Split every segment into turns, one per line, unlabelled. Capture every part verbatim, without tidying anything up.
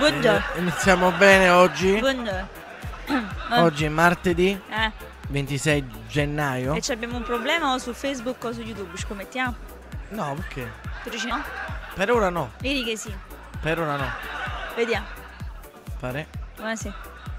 Buongiorno.
Eh, iniziamo bene oggi.
Buongiorno.
Oggi è martedì
Eh.
ventisei gennaio.
E ci abbiamo un problema o su Facebook o su YouTube? Ci commettiamo?
No, perché?
Tu dici no?
Per ora no.
Vedi che sì.
Per ora no.
Vediamo.
Pare?
Ma sì.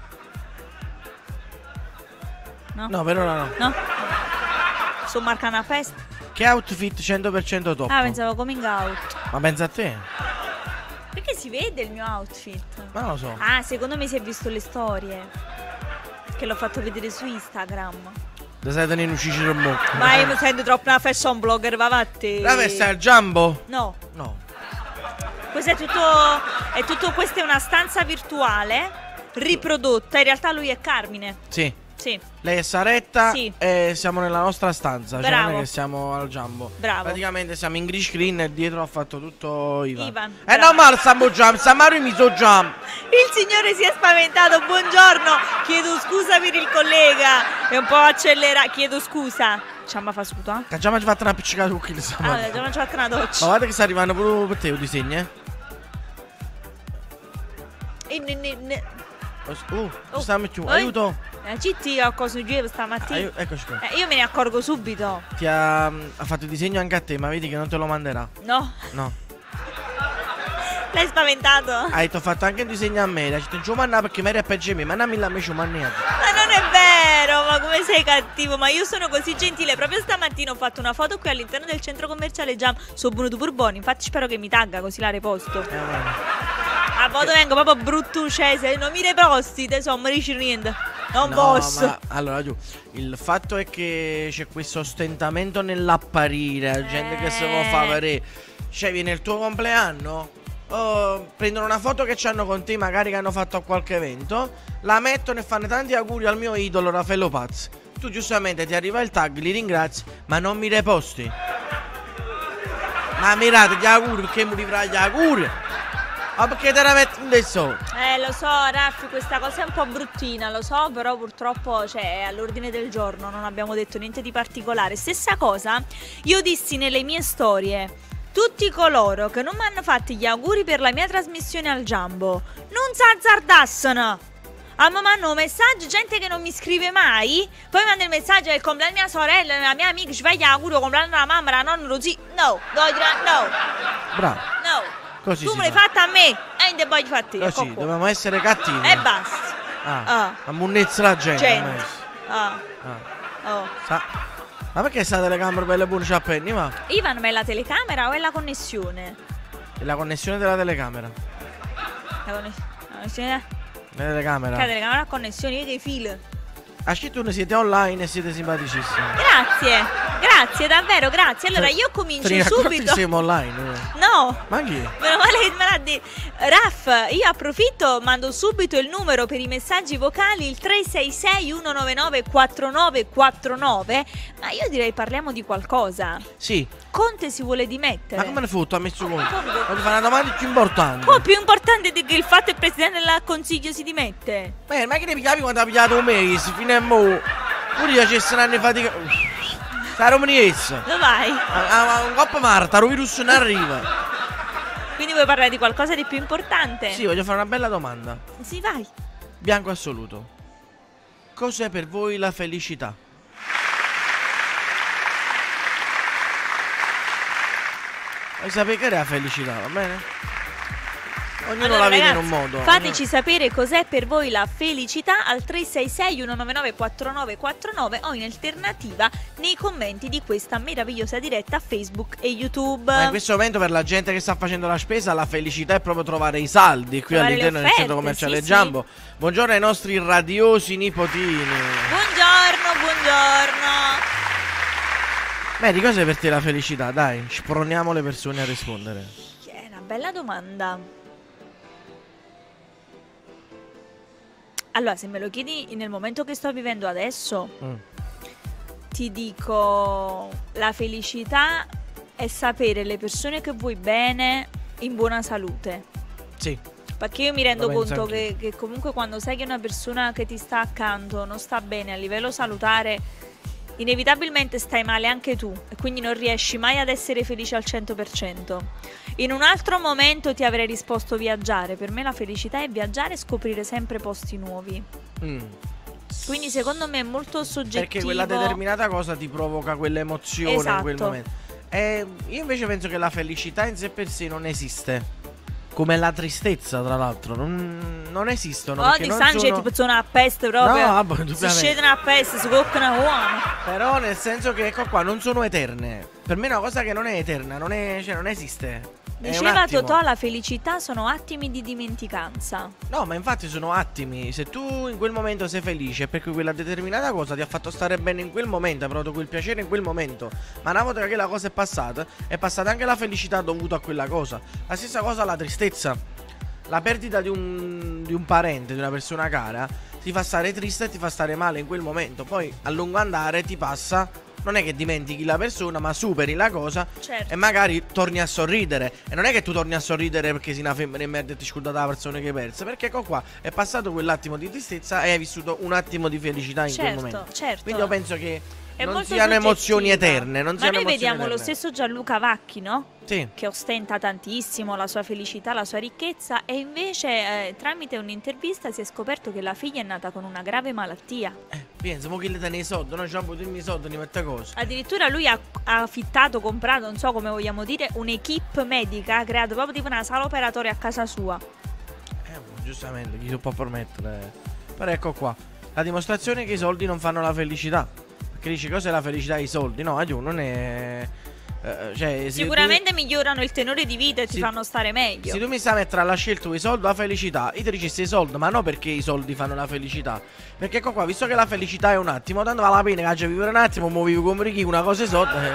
No?
No, per ora no.
No? Sto marcando una festa.
Che outfit cento per cento top?
Ah, pensavo coming out.
Ma pensa a te?
Perché si vede il mio outfit?
Ma non lo so.
Ah, secondo me si è visto le storie. Che l'ho fatto vedere su Instagram.
Da sei tenere un ciccio in bocca.
Ma io mi sento troppo una fashion blogger, va vatte.
La festa al Jumbo?
No.
No.
Questo è tutto, è tutto, questa è una stanza virtuale riprodotta. In realtà lui è Carmine.
Sì.
Sì.
Lei è Saretta.
Sì.
E siamo nella nostra stanza. Cioè
Bravo.
non è che siamo al Jumbo.
Bravo.
Praticamente siamo in green screen e dietro ha fatto tutto Ivan.
Ivan,
Eh
bravo.
no, ma stiamo jump, stiamo mi so jump.
Il signore si è spaventato. Buongiorno. Chiedo scusa per il collega. È un po' accelerato. Chiedo scusa. Ci ha fatto scusa?
Che già mi ha fatto una piccicata con il
Ah,
stamattina.
già non ci ha fatto una
Ma
doccia.
guarda che sta arrivando proprio per te un disegno, eh.
E ne, ne, ne.
Uh,
Oh.
sta mettendo.
Oi.
Aiuto.
La C T ho cosa giro stamattina.
Aiu- eccoci qua.
Eh, io me ne accorgo subito.
Ti ha, ha fatto il disegno anche a te, ma vedi che non te lo manderà.
No.
No.
L'hai spaventato?
Hai ti ho fatto anche il disegno a me. La città giù manna perché mi era peggio me. Ma non mi l'ha messo manniato.
Ma non è vero, ma come sei cattivo? Ma io sono così gentile. Proprio stamattina ho fatto una foto qui all'interno del centro commerciale Jam. Sono Bruno Burboni. Infatti spero che mi tagga così la reposto.
Eh, vabbè.
A foto vengo proprio bruttucese. Non mi reposti, te so, mi dici niente. Non
No,
posso.
ma allora giù. Il fatto è che c'è questo stentamento nell'apparire. La gente che se lo fa vedere. Cioè, viene il tuo compleanno. Oh, prendono una foto che c'hanno con te, magari che hanno fatto a qualche evento, la mettono e fanno tanti auguri al mio idolo Raffaello Pazzi. Tu giustamente ti arriva il tag, li ringrazi, ma non mi reposti. Ma mirate gli auguri perché mi rivrà gli auguri. Ma perché te la metti in adesso?
Eh, lo so, Raffi, questa cosa è un po' bruttina, lo so, però purtroppo, cioè, è all'ordine del giorno, non abbiamo detto niente di particolare. Stessa cosa, io dissi nelle mie storie, tutti coloro che non mi hanno fatto gli auguri per la mia trasmissione al Jumbo, non s'azzardassero. A me mandano messaggi, gente che non mi scrive mai, poi manda il messaggio del compleanno di mia sorella, la mia amica, ci fai gli auguri, il compleanno della mamma, la nonna, lo zio. No, devo dire no,
Bravo.
no.
Così
Tu
si
me l'hai
fa.
fatta a me e non te voglio fatti.
Così, dobbiamo essere cattivi.
E basta.
Ah,
Ah.
ammunnezza la gente.
Gente.
ormai.
Ah.
Ah.
Oh.
Sa- Ma perché sta telecamera bella buona c'ha penni, ma?
Ivan, ma è la telecamera o è la connessione?
È la connessione della telecamera.
La, conne- la connessione?
La telecamera.
Che la telecamera ha connessione, vedi i fili.
A Scittune siete online e siete simpaticissimi.
Grazie, grazie, davvero, grazie. Allora
Cioè,
io comincio
te ne racconti
subito.
che siamo online? eh?
No,
Ma chi?
meno male che me l'ha detto. Raff, io approfitto, mando subito il numero per i messaggi vocali, il tre sei sei uno nove nove quattro nove quattro nove. Ma io direi parliamo di qualcosa.
Sì.
Conte si vuole dimettere.
Ma come ne fotto? Ha messo conto?
come?
Ma ti fa una domanda più importante.
Oh, più importante di che il fatto che il presidente del consiglio si dimette.
Beh, ma che ne pigliavi quando ha pigliato un mese? Fino a mo'. Pure io c'è un anni fatica. Sta romanese.
Dove vai?
A un coppa Marta, il virus non arriva.
Quindi vuoi parlare di qualcosa di più importante?
Sì, voglio fare una bella domanda.
Sì, vai.
Bianco assoluto. Cos'è per voi la felicità? Vuoi sapere che è la felicità, va bene? Ognuno
Allora,
la vede
ragazzi,
in un modo.
fateci
ognuno-
sapere cos'è per voi la felicità al tre sei sei uno nove nove quattro nove quattro nove o in alternativa nei commenti di questa meravigliosa diretta Facebook e YouTube.
Ma in questo momento per la gente che sta facendo la spesa la felicità è proprio trovare i saldi qui
Trovare le
all'interno del
offerte,
centro commerciale
sì,
Jumbo. Buongiorno ai nostri radiosi nipotini.
Buongiorno, buongiorno.
Beh, di cosa è per te la felicità? Dai, sproniamo le persone a rispondere.
È una bella domanda. Allora, se me lo chiedi nel momento che sto vivendo adesso,
Mm.
ti dico la felicità è sapere le persone che vuoi bene in buona salute.
Sì.
Perché io mi rendo
Lo penso
conto
anch'io.
che, che comunque quando sai che una persona che ti sta accanto non sta bene a livello salutare, inevitabilmente stai male anche tu e quindi non riesci mai ad essere felice al cento per cento. In un altro momento ti avrei risposto viaggiare. Per me la felicità è viaggiare e scoprire sempre posti nuovi.
Mm.
Quindi secondo me è molto soggettivo.
Perché quella determinata cosa ti provoca quell'emozione in quel
Esatto.
momento. E io invece penso che la felicità in sé per sé non esiste. Come la tristezza, tra l'altro. Non, non esistono.
Oh,
perché
di
non
Sange
sono...
tipo sono a peste proprio.
No, vabbè,
si
indubbiamente.
scedono a peste, si coccano uomo.
Però nel senso che ecco qua non sono eterne. Per me è una cosa che non è eterna, non, è, cioè, non esiste. È un
Diceva
attimo.
Totò, la felicità sono attimi di dimenticanza.
No, ma infatti sono attimi. Se tu in quel momento sei felice perché quella determinata cosa ti ha fatto stare bene in quel momento, hai provato quel piacere in quel momento, ma una volta che la cosa è passata, è passata anche la felicità dovuta a quella cosa. La stessa cosa la tristezza. La perdita di un, di un parente, di una persona cara, ti fa stare triste e ti fa stare male in quel momento. Poi a lungo andare ti passa. Non è che dimentichi la persona, ma superi la cosa.
Certo.
E magari torni a sorridere. E non è che tu torni a sorridere perché sei una femmina e merda e ti scuda la persona che hai perso. Perché ecco qua è passato quell'attimo di tristezza e hai vissuto un attimo di felicità in quel
Certo,
momento.
certo.
Quindi io penso che
È
non
molto
siano emozioni
soggettiva.
eterne. Non
Ma
siano
noi
emozioni
vediamo lo
eterne.
stesso Gianluca Vacchi, no?
Sì.
Che ostenta tantissimo la sua felicità, la sua ricchezza, e invece eh, tramite un'intervista si è scoperto che la figlia è nata con una grave malattia.
Eh, pensa, mo che le tiene i soldi, no? C'ha avuto i miei soldi, ne mette cosa.
Addirittura lui ha, ha affittato, comprato, non so come vogliamo dire, un'equipe medica, ha creato proprio tipo una sala operatoria a casa sua.
Eh, giustamente, chi si può permettere. Però ecco qua, la dimostrazione che i soldi non fanno la felicità. Perché dici, cos'è la felicità? I soldi? No, aiuto, non è... eh, cioè, se
Sicuramente migliorano il tenore di vita e ti
Sì.
fanno stare
tu,
meglio.
se tu mi sai mettere alla scelta i soldi o la felicità, io ti dicessi i soldi, ma non perché i soldi fanno la felicità. Perché ecco qua, visto che la felicità è un attimo, tanto vale la pena che vivere un attimo, mo vivo come chi, una cosa e soldi. Eh.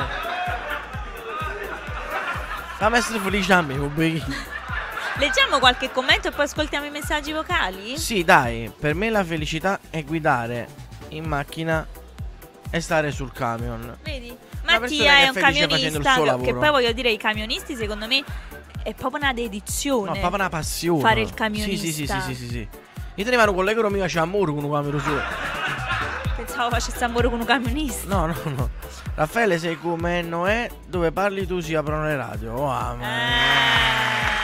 Fammi essere felice a me, come chi.
Leggiamo qualche commento e poi ascoltiamo i messaggi vocali?
Sì, dai, per me la felicità è guidare in macchina e stare sul camion.
Vedi?
Una persona
Mattia
che
è
è
un
felice facendo il
camionista,
suo
che
lavoro.
poi voglio dire, i camionisti secondo me è proprio una dedizione.
No, proprio una passione.
Fare il camionista.
Sì, sì, sì, sì, sì, sì, sì. Io tenevo un collega mio che c'ha amore con un camion suo.
Pensavo facesse amore con un camionista.
No, no, no. Raffaele, sei come Noè, dove parli tu si aprono le radio. Oh,
Eh,
ma...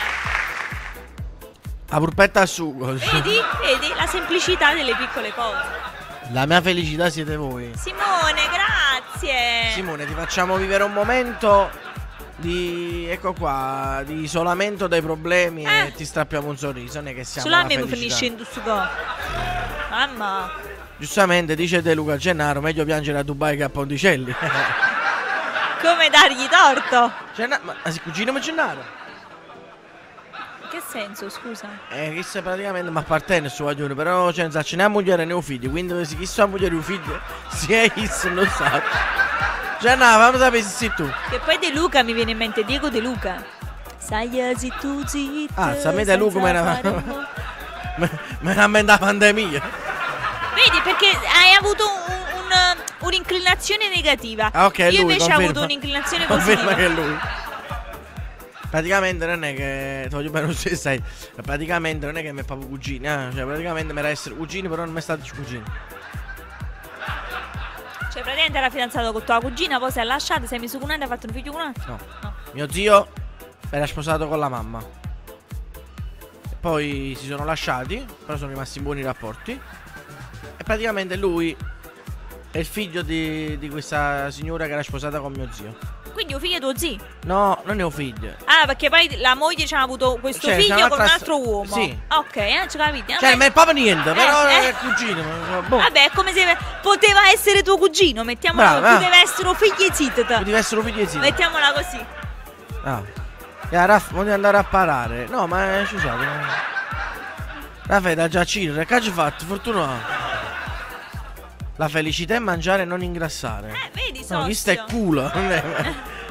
La purpetta a sugo.
vedi? Vedi? La semplicità delle piccole cose.
La mia felicità siete voi.
Simone, grazie.
Simone, ti facciamo vivere un momento di, ecco qua, di isolamento dai problemi
Eh.
e ti strappiamo un sorriso. Non è che siamo
Solo a
la
me mi
felicità.
finisce in questo co. Mamma.
Giustamente dice De Luca Gennaro, meglio piangere a Dubai che a Ponticelli.
Come dargli torto?
Genna- ma ma si cugino ma Gennaro?
In che senso, scusa?
Eh, che se praticamente mi appartiene il suo coglione, però cioè, non sa, ce n'è moglie né un figlio, quindi se chi sa moglie un figlio, si è isso, non sa. Gennaro, fammi sapere se sei tu.
Che poi De Luca mi viene in mente Diego De Luca. Sai zitto zitto.
Ah, sa me De Luca me
senza
ne
fare rumore.
me, me ne ammenda la pandemia.
Vedi, perché hai avuto un- un- un'inclinazione negativa.
Ah, ok,
Io
lui,
invece ho
conferma.
avuto un'inclinazione
Conferma
positiva.
che è lui. Praticamente non è che. Ti voglio bene, non sei sai. Praticamente non è che mi è proprio cugini, eh. Cioè, praticamente mi era essere cugini, però non mi è stato cugini.
Cioè, praticamente era fidanzato con tua cugina, poi si è lasciato, sei messo con una e ha fatto un figlio con un altro.
No.
No.
Mio zio era sposato con la mamma. E poi si sono lasciati, però sono rimasti in buoni rapporti. E praticamente lui è il figlio di, di questa signora che era sposata con mio zio.
Quindi un figlio è tuo zio.
No, non ne ho figlio.
Ah, perché poi la moglie ci ha avuto questo
Cioè, c'è
figlio con un
un'altra
altro
sto-
uomo.
sì.
Ok, eh, ci capite?
Cioè,
Vabbè.
non è proprio niente, però
eh.
è cugino. ma- boh.
Vabbè, è come se poteva essere tuo cugino. Mettiamola,
Brava, eh.
poteva essere un figlio zitto.
Deve essere un figlio di zio.
Mettiamola così.
Ah. Ya, Raff, voglio andare a parare. No, ma scusate. ma- Raffa, da già Ciro, che hai fatto? Fortuna. La felicità è mangiare e non ingrassare.
Eh, vedi,
No, questo è
sozio.
culo. non è-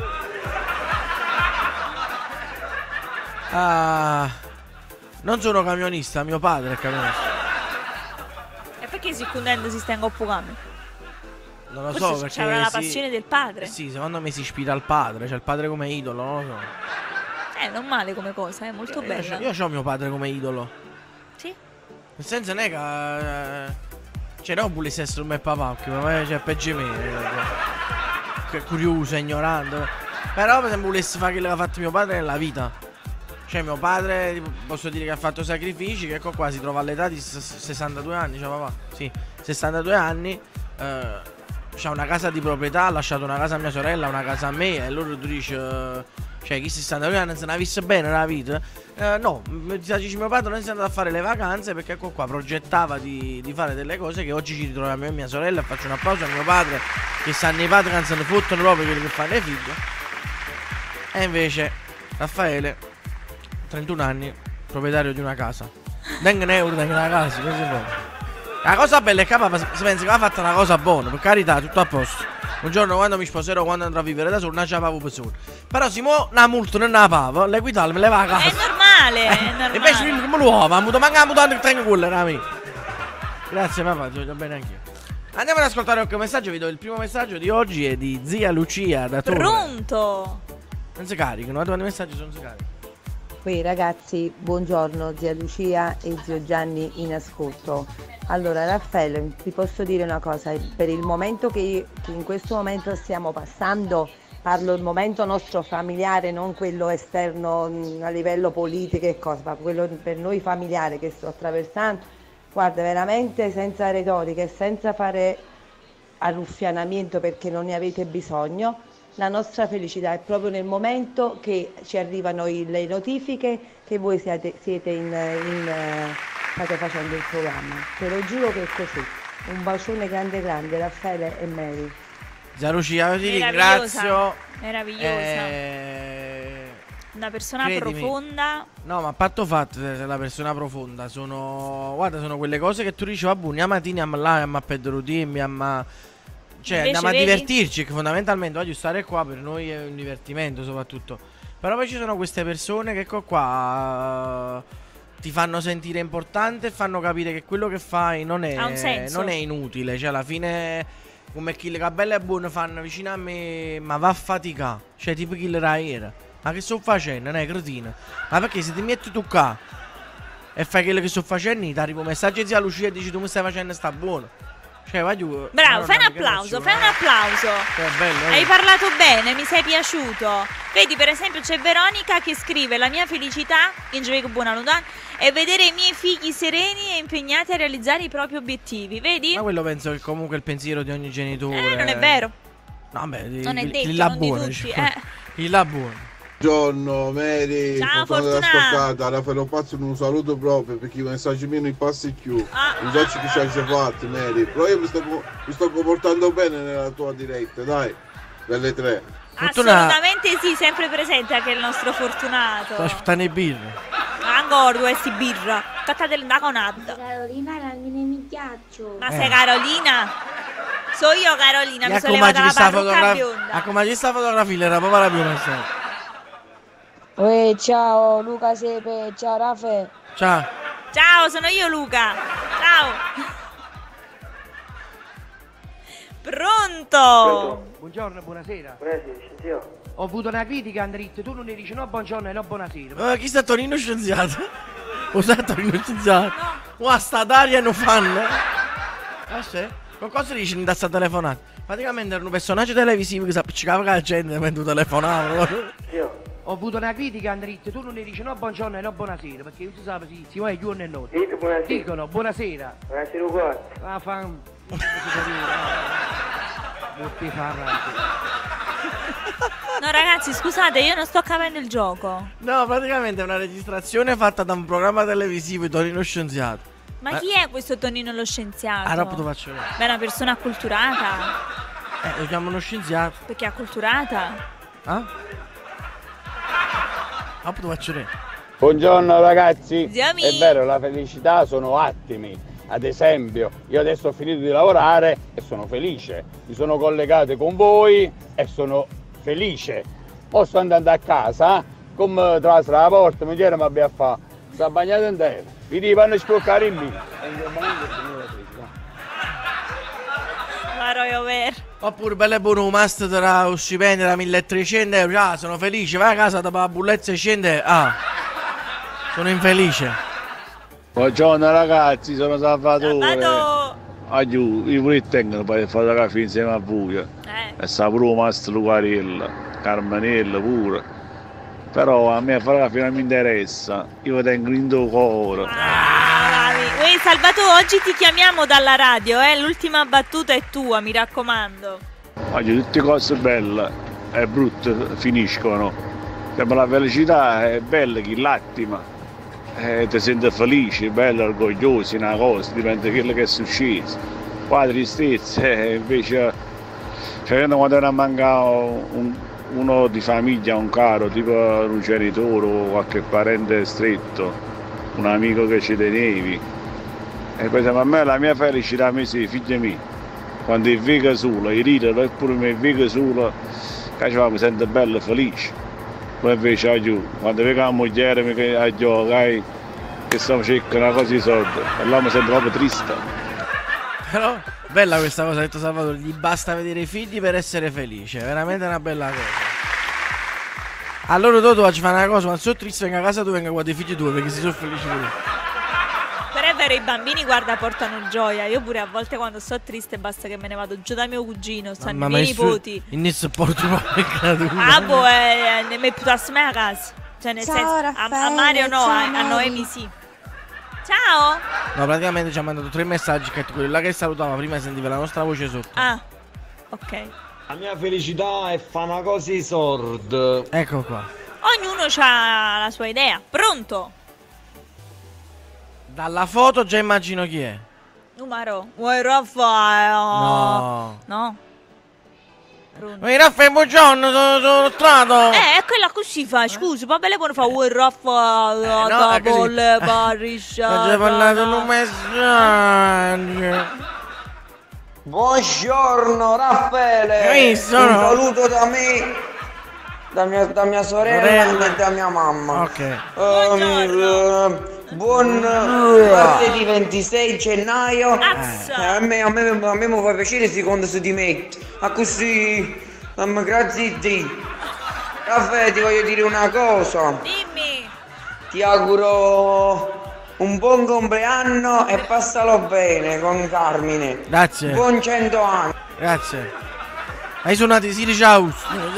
Ah. Non sono camionista, mio padre è camionista.
E perché circondendo si stenga oppocando?
Non lo so
Forse
perché.
c'era la
si-
passione del padre.
Eh sì, secondo me si ispira al padre, cioè il padre come idolo, non lo so.
Eh, non male come cosa, è molto
Io,
bella.
io ho mio padre come idolo.
Sì?
Nel senso non è che. eh, Cioè, non volessi essere un mio papà, perché mamma cioè, peggio di me. Che curioso, ignorante. Però, per esempio, volessi fare quello che ha fatto mio padre nella vita. Cioè, mio padre, tipo, posso dire che ha fatto sacrifici, che ecco qua si trova all'età di sessantadue anni, cioè papà, sì, sessantadue anni, eh, c'ha una casa di proprietà, ha lasciato una casa a mia sorella, una casa a me, e loro tu dici, eh, cioè, chi sessantadue anni se ne ha vista bene nella vita? Eh, no, dici mio padre non si è andato a fare le vacanze perché ecco qua progettava di, di fare delle cose che oggi ci ritroviamo io e mia sorella, e faccio un applauso a mio padre, che sanno i padri che non se ne fottono proprio quelli che fanno i figli. E invece, Raffaele, trentuno anni, proprietario di una casa. Dengue euro, dengue una casa, così fa. La cosa bella è che papà si pensa che ha fatto una cosa buona, per carità, tutto a posto. Un giorno quando mi sposerò, quando andrò a vivere da solo, non ce la pago per solo. Però si mo una multa non la pago, l'equitale me le va a casa.
È normale, è normale.
E invece lui come l'uovo, ha avuto manca mutando il treno quello, era me. Grazie papà, ti voglio bene anch'io. Andiamo ad ascoltare qualche messaggio, vi do il primo messaggio di oggi, è di zia Lucia da Torre.
Pronto?
Non si caricano, quando i messaggi sono si caricano.
Qui ragazzi, buongiorno zia Lucia e zio Gianni in ascolto. Allora Raffaele, ti posso dire una cosa, per il momento che, che in questo momento stiamo passando, parlo del momento nostro familiare, non quello esterno mh, a livello politico e cosa, ma quello per noi familiare che sto attraversando, guarda veramente senza retorica e senza fare arruffianamento perché non ne avete bisogno. La nostra felicità è proprio nel momento che ci arrivano i, le notifiche che voi siete, siete in, in, uh, state facendo il programma. Te lo giuro che è così. Un bacione grande grande, Raffaele e Mary.
Zia Lucia, ti ringrazio.
Meravigliosa.
Eh...
Una persona
Credimi.
profonda.
No, ma a patto fatto, sei la persona profonda. Sono. Guarda, sono quelle cose che tu dici, vabbè, andiamo a mattina, andiamo là, andiamo a Pedruti, andiamo a. Cioè,
invece
andiamo a
vedi?
divertirci, che fondamentalmente voglio stare qua per noi è un divertimento soprattutto. Però poi ci sono queste persone che ecco qua uh, ti fanno sentire importante e fanno capire che quello che fai non è,
Ha un senso.
non è inutile. Cioè alla fine come chi le cabelle è buono fanno vicino a me, ma va a faticare. Cioè tipo chi le era. Ma che sto facendo? Non è cretino. Ma perché se ti metti tu qua e fai quello che sto facendo, ti arriva un messaggio di zia Lucia e dici tu mi stai facendo sta buono. Cioè, vai giù.
Bravo, fai un applauso, fai un applauso.
Cioè, bello,
Hai
eh.
parlato bene, mi sei piaciuto. Vedi, per esempio, c'è Veronica che scrive: la mia felicità, in gioco buona lontana, è vedere i miei figli sereni e impegnati a realizzare i propri obiettivi. Vedi?
Ma quello penso che comunque è il pensiero di ogni genitore.
Eh, non è vero.
No, beh, di,
Non è
di-
detto,
di là
non di
buono,
tutti,
cioè.
eh.
Di là buono.
Buongiorno Mary,
Ciao,
fortunato
Fortunato.
ascoltata, Raffaele faccio un saluto proprio perché i messaggi miei non passi più.
Ah.
Non so che ci hai fatto Mary, però io mi sto, mi sto comportando bene nella tua diretta, dai, delle tre.
Fortuna-
Assolutamente sì, sempre presente anche il nostro Fortunato.
Sto aspettando i birra.
Ancora questi birra. Cattate da conad.
Carolina la mi ghiaccio.
Ma
Eh.
sei Carolina? So io Carolina, mi sono levata la
sta
parrucca
fotografia.
bionda.
A come sta fotografia era proprio la prima sta.
Uè, ciao Luca Sepe, ciao Rafe.
Ciao.
Ciao, sono io Luca. Ciao. Pronto?
Buongiorno, buonasera. Ho avuto una critica, Andrit, tu non ne dici no buongiorno e no buonasera.
Eh, chi sta Tonino Scienziato? O sta Tonino Scienziato? Ma sta Daria non fanno? Ah sì? Con cosa dici da sta telefonata? Praticamente erano personaggi televisivi che si appiccicavano la gente mentre telefonavano.
Ho avuto una critica, Andrit, tu non ne dici no buongiorno e no buonasera, perché io si sa, si, si va giorno e notte.
Dite buonasera.
Dicono buonasera.
Buonasera uguale.
Ah, fan. Non ti fa rabbia.
No ragazzi, scusate, io non sto capendo il gioco.
No, praticamente è una registrazione fatta da un programma televisivo, Tonino Scienziato.
Ma
Eh.
chi è questo Tonino lo scienziato?
Ah, dopo te lo faccio vedere.
Beh, è una persona acculturata.
Eh, lo chiamano scienziato.
Perché è acculturata?
Ah? Dopo te lo faccio vedere.
Buongiorno ragazzi,
Zio Mi.
è vero, la felicità sono attimi. Ad esempio, io adesso ho finito di lavorare e sono felice, mi sono collegato con voi e sono felice. Posso andare a casa, come tra la porta, mi dicono ma abbia a fare, sta bagnato intero, mi dicono a sbloccare in me. E in quel momento ho finito la felicità.
La Royal Ver.
Oppure bello e buono un master tra un stipendio da milletrecento euro. Ah, sono felice, vai a casa dopo la bulletta seicento euro. Ah, sono infelice.
Buongiorno ragazzi, sono Salvatore.
Vado.
Oggi io pure tengo per fotografie insieme a voi.
Eh.
E sa pure il Mastro Lucarella, Carmanella pure. Però a me fotografia non mi interessa, io tengo in tuo cuore.
Ah, Uè, Salvatore, oggi ti chiamiamo dalla radio, eh? L'ultima battuta è tua, mi raccomando.
Oggi tutte cose belle e brutte finiscono. Ma la felicità è bella che l'attimo. Eh, ti senti felice, bello, orgoglioso, una cosa, dipende da quello che è successo. Poi la tristezza eh, invece, cioè quando era mancato un, uno di famiglia, un caro, tipo un genitore o qualche parente stretto, un amico che ci tenevi. E poi a me la mia felicità mi si figlia mia, quando è vega sola, i ride, pure me vega sola, che mi sento bello e felice. Poi invece oggi, quando vedo la moglie mi a giocare, che stiamo cercando una cosa di soldi, e là mi sento proprio triste.
Però bella questa cosa, ha detto Salvatore, gli basta vedere i figli per essere felice, è veramente una bella cosa. Allora tu oggi fai una cosa, quando sono triste venga a casa tu, venga qua dei figli tuoi perché si sono felici pure.
Però è vero, i bambini guarda portano gioia. Io pure a volte quando sto triste basta che me ne vado giù da mio cugino, stanno i miei nipoti.
In nessun porto proprio.
Ah boh, eh, ne mi putasse me a casa. Cioè nel
Ciao,
senso, a,
Raffaele,
a Mario no,
ciao,
a, a
Mary.
Noemi sì. Ciao.
No, praticamente ci ha mandato tre messaggi che quello là che salutava prima sentiva la nostra voce sotto.
Ah, ok.
La mia felicità è fare una cosa di sordo.
Ecco qua.
Ognuno ha la sua idea. Pronto?
Dalla foto già immagino chi è.
Numero. Vuoi Raffaele?
No.
No. Pronto.
Vuoi Raffaele, buongiorno, sono sono stato.
Eh, è quella così fa, scusi, poi me le può fare vuoi Raffaele,
no,
da
è così.
bolle, pariscia.
Ho già parlato in un messaggio.
Buongiorno Raffaele.
Ehi, sono-
Un saluto da me, da mia, da mia sorella
Sorella.
e da mia mamma.
Ok.
Ehm, eh, buon martedì ventisei gennaio.
Azza.
Eh, a me, a me, a me mi fa piacere secondo se ti metti. A così, ehm, grazie a te. Raffaele, ti voglio dire una cosa.
Dimmi.
Ti auguro un buon compleanno e passalo bene con Carmine.
Grazie.
Buon cento anni.
Grazie. Hai suonato i Siri House.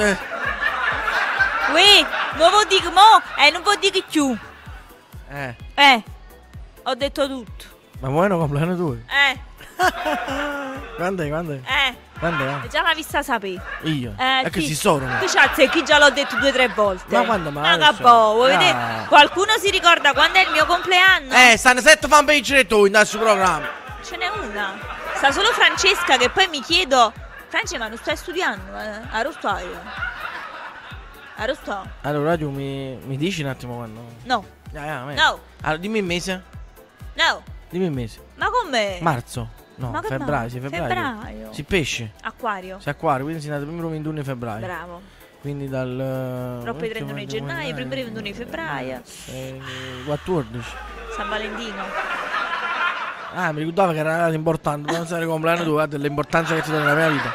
Uè, non vuol dire mo, eh, non vuol dire più.
Eh.
Eh, ho detto tutto.
Ma vuoi un compleanno tuo?
Eh,
Quando è? Quando è?
eh,
Quando è?
già l'ha vista sapere.
Io?
Eh,
è che
chi-
si sono.
Chi c'ha te? Chi già l'ho detto due o tre volte?
Ma quando mai?
Ma che boh, vuoi
Ah.
vedere? Qualcuno si ricorda quando è il mio compleanno?
Eh, stanno sette fanpage tu in questo programma.
Ce n'è una. Sta solo Francesca che poi mi chiedo. Francesca, ma non stai studiando? Eh? A Rostai? A Rostai?
Allora tu mi, mi dici un attimo quando?
No,
Ah, ah, me-
No.
Allora dimmi il mese.
no.
Dimmi il mese.
Ma con me?
Marzo. No,
Ma che
febbraio,
ma-
sì, febbraio.
febbraio.
Si pesce.
Acquario.
Si acquario, quindi si è nato il primo ventuno di febbraio.
Bravo.
Quindi dal...
Troppo i trentuno di gennaio, i primi ventuno di febbraio.
eh, quattordici.
San Valentino.
Ah, mi ricordavo che era una data importante. Non sai il compleanno tu, guarda l'importanza che ti dà nella mia vita.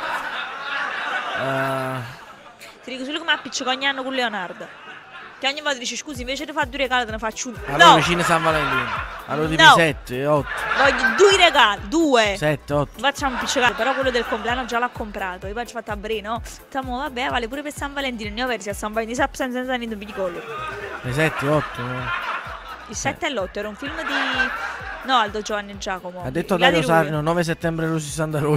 Eh,
Ti dico solo come appiccico ogni anno con Leonardo. Che ogni volta dice scusi, invece di fare due regali te ne faccio uno.
allora
No,
vicino San Valentino. Allora dimmi
No.
sette, otto.
voglio due regali, due.
sette, otto.
Facciamo un appiccicato, però quello del compleanno già l'ha comprato. Io poi ci ho fatto a Bre, no? Stiamo, vabbè, vale pure per San Valentino. Ne ho persi a San Valentino, sa senza senza niente di collo.
Le sette, otto.
Il sette e l'otto era un film di... No, Aldo Giovanni e Giacomo.
Ha detto
I Lati
Dario
Rui.
Sarno, nove settembre Rossi Santa Roy.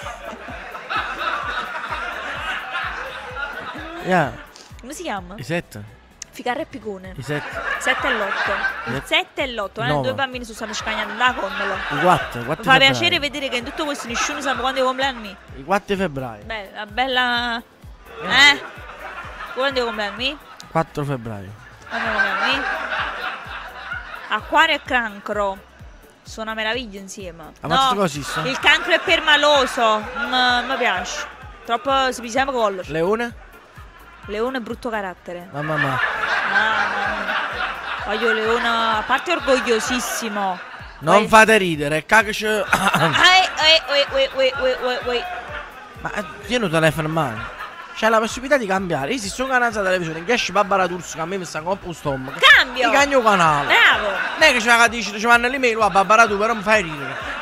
Yeah,
Come si chiama?
i sette.
Ficarra e Picone.
I sette.
sette e l'otto. Il
Eh.
sette e l'otto. Eh,
Nove.
due bambini su stanno scagnando da condolo.
I quattro.
Mi
quattro
fa
febbraio.
piacere vedere che in tutto questo nessuno sa quando è il compleanno.
I quattro febbraio.
Beh, la bella... Eh? Quando è il compleanno?
quattro febbraio.
Quando è il compleanno? Acquario e cancro. Sono una meraviglia insieme.
Ah, ma tutte cose esistono?
il cancro è permaloso. Mm, mi piace. Troppo si pisiamo collo.
Leone?
Leone è brutto carattere.
Mamma mia.
Mamma mia. Voglio Leone, a parte orgogliosissimo.
Non
Poi-
fate ridere, cacci.
Ah, eh, eh, eh, eh, eh, eh, eh.
Ma eh, tieni il telefono in mano. C'è la possibilità di cambiare. Io se sono canale della televisione, che esce Barbara D'Urso, che a me mi sta con un stomaco.
Cambio.
Ti cambio canale.
Bravo.
Non è che c'è la dice, ci vanno l'email, a Barbara tu, però mi fai ridere.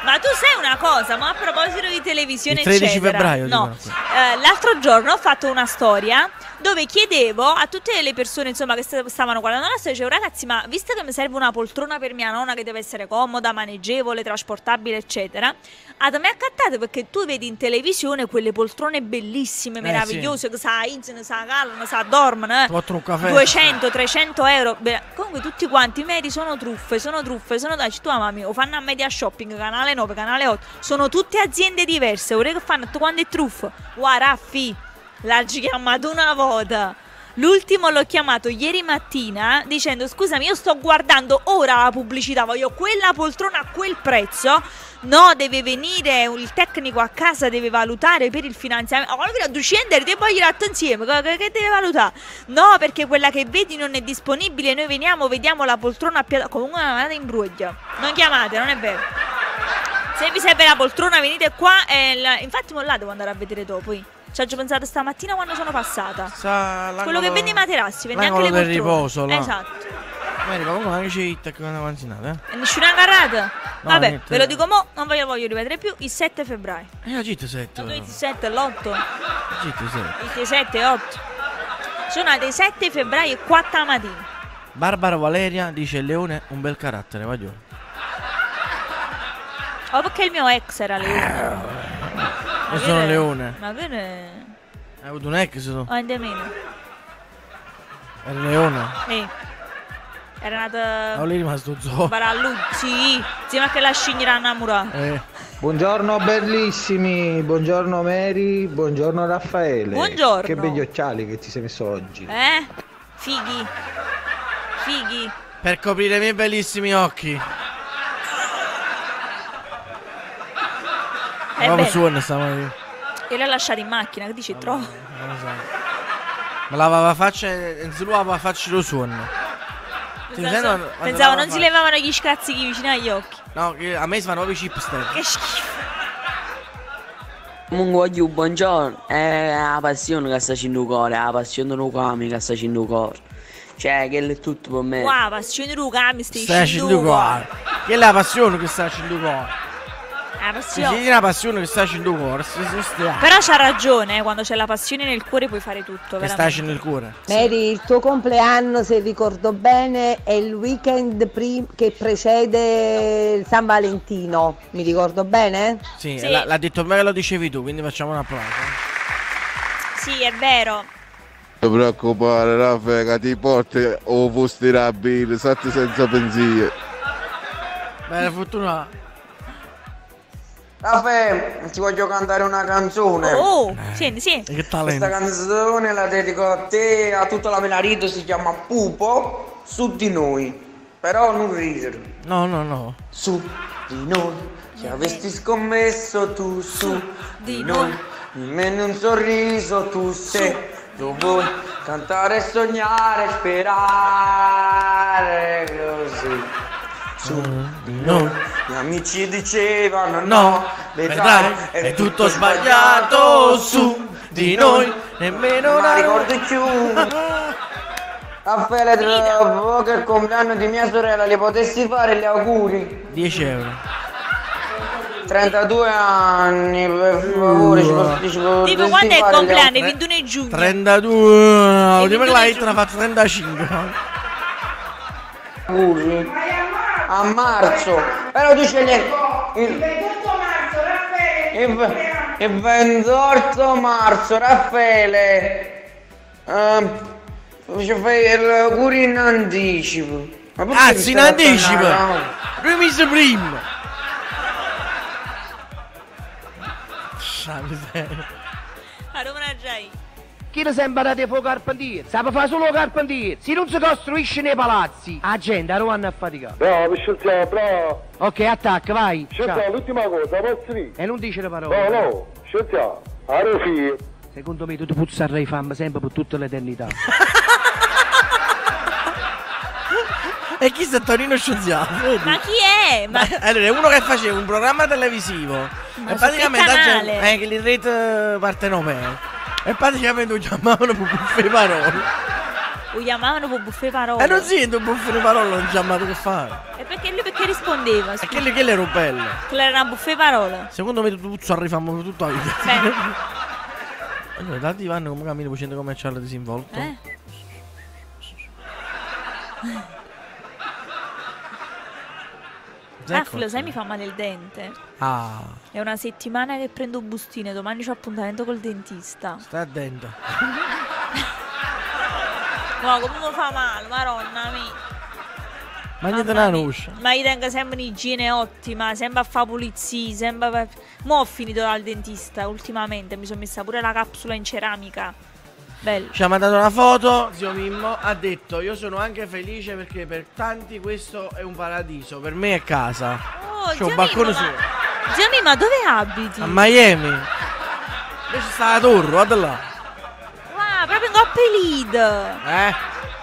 Ma tu sai una cosa, ma a proposito di televisione,
il tredici
eccetera,
febbraio
no, eh, l'altro giorno ho fatto una storia dove chiedevo a tutte le persone, insomma, che st- stavano guardando la storia, dicevo, ragazzi, ma visto che mi serve una poltrona per mia nonna che deve essere comoda, maneggevole, trasportabile, eccetera, ad me accattate, perché tu vedi in televisione quelle poltrone bellissime,
Eh,
meravigliose, che sa Inzine, sa Calano, sa dormono, eh.
Quattro un caffè.
duecento trecento euro. Beh, comunque tutti quanti medi sono truffe, sono truffe, sono dai, tu mamma o fanno a Media Shopping, canale nove, canale otto, sono tutte aziende diverse, ora che fanno tutto quanto è truffa. Guarda, Raffi, l'ha chiamato una volta. L'ultimo l'ho chiamato ieri mattina dicendo: scusami, io sto guardando ora la pubblicità, voglio quella poltrona a quel prezzo. No, deve venire il tecnico a casa, deve valutare per il finanziamento. Oh, allora tu scendere, ti voglio l'atto insieme, che, che deve valutare? No, perché quella che vedi non è disponibile, noi veniamo, vediamo la poltrona a piedi. Comunque andate in bruglia, non chiamate, non è vero. Se vi serve la poltrona venite qua e la... infatti mo là devo andare a vedere dopo. Ci ho già pensato stamattina quando sono passata.
Sa,
quello che vende i materassi, vende anche le
del
poltrone.
riposo, là.
Esatto.
Vedi, ma comunque anche c'è It che hanno avanzinato, eh?
E nessuna agarrata?
No,
Vabbè,
niente.
ve lo dico mo, non voglio, voglio ripetere più. Il sette febbraio.
E la G T sette.
Non il sette, l'otto.
G T sette.
Il sette e otto. Sono dei sette febbraio e quattro mattina.
Barbara Valeria dice: il leone un bel carattere, voglio.
Oh, perché il mio ex era leone.
Io sono leone.
Ma bene.
Hai avuto un ex tu?
Oh, nemmeno.
Era leone.
Eh. Era nata.
Oh, lì è rimasto zoo.
Barallu. Sì, insieme a che la scignera innamorata.
Eh.
Buongiorno bellissimi, buongiorno Mary, buongiorno Raffaele.
Buongiorno.
Che begli occhiali che ti sei messo oggi.
Eh? Fighi. Fighi.
Per coprire i miei bellissimi occhi.
Eh
Proprio
beh.
suono stamattina.
E l'ha lasciato in macchina, che dici troppo?
Non lo so. Me lavava la faccia e si lavava la faccia lo suono. Ti
Pensavo,
sento quando
pensavo
lava
non
la
si
faccia?
levavano gli scazzichi vicino agli occhi.
No, che a me si fanno proprio i chipster.
Che schifo.
Comunque oggi buongiorno, è la passione che sta facendo il cuore, è la passione del cuore che sta facendo il cuore. Cioè, che è tutto per me.
Wow, passione del cami, stai
Stai facendo il cuore. Che è la passione che sta facendo il cuore.
La
Se
passione.
c'è una passione che sta facendo il cuore, si si stia.
Però c'ha ragione, eh, quando c'è la passione nel cuore puoi fare tutto.
Che sta
veramente.
facendo il cuore.
Mary, il tuo compleanno, se ricordo bene, è il weekend prim- che precede il San Valentino. Mi ricordo bene?
Sì,
Sì.
l'ha l'ha detto me che lo dicevi tu, quindi facciamo un applauso.
Sì, è vero.
Non ti preoccupare, Raffa, che ti porti o postirabile, satti senza pensiero.
Bene, fortuna.
Raffaele, ti voglio cantare una canzone.
Oh, senti, sì.
E che
Questa
talento.
canzone la dedico a te e a tutta la Melarito, si chiama Pupo, Su di noi. Però non ridere.
No, no, no.
Su di noi, se avessi scommesso tu su di noi, almeno un sorriso tu sei, tu vuoi cantare e sognare, sperare così. Su di noi, gli amici dicevano no,
Vedrai, è tutto sbagliato su di noi, nemmeno
non
una
ricordo più. Raffaele, trovo che il compleanno di mia sorella le potessi fare gli auguri.
dieci euro.
trentadue anni, per favore, ci posso, ci posso
Tipo, quando è il
fare gli
compleanno? Il
auguri?
ventuno giugno.
trentadue. Prima che la hit ne ha fatto trentacinque.
Auguri. A marzo, però tu scegli il, il, il ventotto marzo, Raffaele. Ehm, ci fai gli auguri in anticipo. Ma perché
Anzi,
mi
in
stai
anticipo.
affannando?
Due mesi prima. Sa miseria.
A Roma Giai.
Chi ne sembra da te fuoco carpentiere? Sa per fare solo carpentiere. Se non si costruisce nei palazzi, la gente non vanno a faticare.
Bravo, scelta, bravo.
Ok, attacca, vai.
Scelta,
Ciao.
l'ultima cosa, posso dire?
E non dice le parole.
No, no, scelta, a Rofi.
Secondo me tu ti puzzerai fame sempre per tutta l'eternità.
E chi sta Torino Scienziato? vedi?
Ma chi è? Ma
Allora, è uno che faceva un programma televisivo.
Ma
e
su
praticamente
che
la gente-
canale?
eh, che li rete partenopeo. E praticamente lo chiamavano per buffare parole.
lo chiamavano per buffe parole.
E non sento buffare parole, non chiamato che fare.
E perché lui perché rispondeva?
E che le, che le ero belle.
Quella era una buffe parole.
Secondo me tu arriviamo tutto a vita.
Bene.
Allora, dal divano come cammini facendo come c'è disinvolto.
Eh? Ah, lo sai, mi fa male il dente.
Ah.
È una settimana che prendo bustine, domani c'ho appuntamento col dentista.
Stai attento.
No, come mi fa male, maronna mia.
Mangiate una noce.
Ma io tengo sempre un'igiene ottima, sempre a fare pulizia, sempre. Mo' ho finito dal dentista ultimamente, mi sono messa pure la capsula in ceramica. Bello.
Ci ha mandato una foto, zio Mimmo, ha detto io sono anche felice perché per tanti questo è un paradiso, per me è casa.
Oh,
c'è un balcone suo.
Zio Mimmo, dove abiti?
A Miami. Invece sta la torre, guarda là.
Wow, proprio in Coppa Elite.
Eh?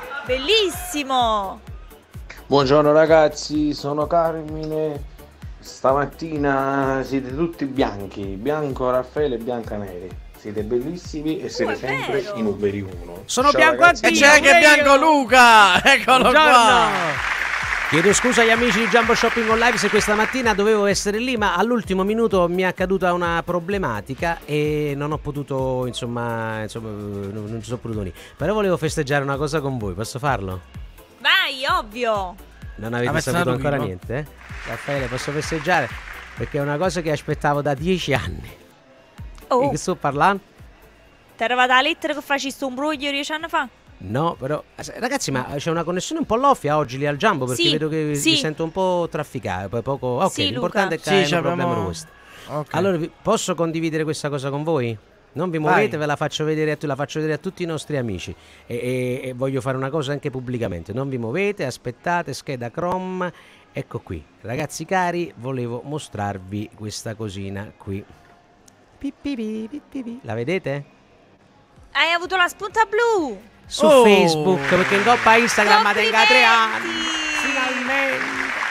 Bellissimo.
Buongiorno ragazzi, sono Carmine. Stamattina siete tutti bianchi, bianco Raffaele e Bianca Neri. Siete bellissimi e siete
oh,
sempre i numeri uno.
Sono
Ciao,
bianco
ragazzi.
anch'io.
E c'è anche Bianco Luca. Eccolo
Buongiorno.
qua.
Chiedo scusa agli amici di Jumbo Shopping Online se questa mattina dovevo essere lì, ma all'ultimo minuto mi è accaduta una problematica e non ho potuto, insomma, insomma non, non ci sono potuto lì. Però volevo festeggiare una cosa con voi, posso farlo?
Vai, ovvio.
Non avete
Avete
saputo ancora
vino?
niente, eh? Raffaele, posso festeggiare? Perché è una cosa che aspettavo da dieci anni.
Oh.
Di che sto parlando?
Ti è arrivata la lettera che facesti un broglio dieci anni fa?
No, però ragazzi, ma c'è una connessione un po' loffia oggi lì al Jumbo, perché
Sì,
vedo che
sì.
vi sento un po' trafficare, poi poco. Ok,
Sì,
l'importante
Luca.
è che
Sì,
è un
abbiamo-
problema questo.
Ok.
Allora, vi- posso condividere questa cosa con voi? Non vi
Vai.
muovete, ve la faccio vedere a, tu- la faccio vedere a tutti i nostri amici e, e- e voglio fare una cosa anche pubblicamente. Non vi muovete, aspettate, scheda Chrome. Ecco qui, ragazzi cari, volevo mostrarvi questa cosina qui. Pi, pi, pi, pi, pi, pi. La vedete?
Hai avuto la spunta blu.
Su
Oh.
Facebook, perché in coppa Instagram ma tenga tre anni.
Complimenti.
Finalmente.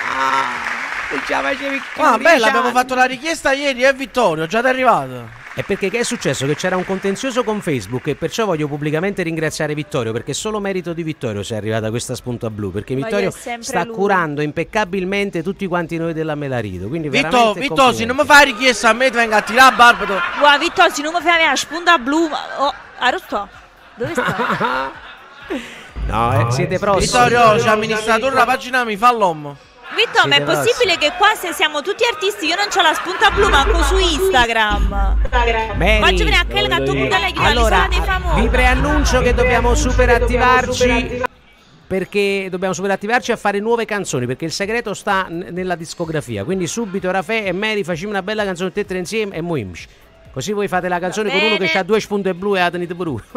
Ah, non ce la facevi più,
Ah,
dieci
bella, abbiamo
anni.
fatto la richiesta ieri e Vittorio, già ti è arrivato.
E perché che è successo? Che c'era un contenzioso con Facebook e perciò voglio pubblicamente ringraziare Vittorio, perché solo merito di Vittorio se è arrivata questa spunta blu, perché
Ma
Vittorio
è sempre
sta
lui.
curando impeccabilmente tutti quanti noi della Melarido. Quindi
Vittorio,
veramente
Vittorio, se non mi
complimenti.
fai richiesta a me ti vengo a tirare a barba. tu-
Guarda, Vittorio, se non mi fai la spunta blu. Ma... Oh, a sto? Dove sta?
No, eh, siete prossimi.
Vittorio, c'è amministratore la pagina mi fa l'uomo.
Vittorio, ma è
Siete
possibile che qua se siamo tutti artisti io non c'ho la spunta blu manco su Instagram?
Mary,
Faccio venire a quel gatto bucale di
allora,
l'isola dei famosi.
vi preannuncio che dobbiamo super attivarci perché dobbiamo super attivarci a fare nuove canzoni, perché il segreto sta n- nella discografia. Quindi subito Rafè e Mary facciamo una bella canzone tutte e tre insieme e muimci. Così voi fate la canzone con uno che
bene.
ha due spunte blu e la tenete pure uno.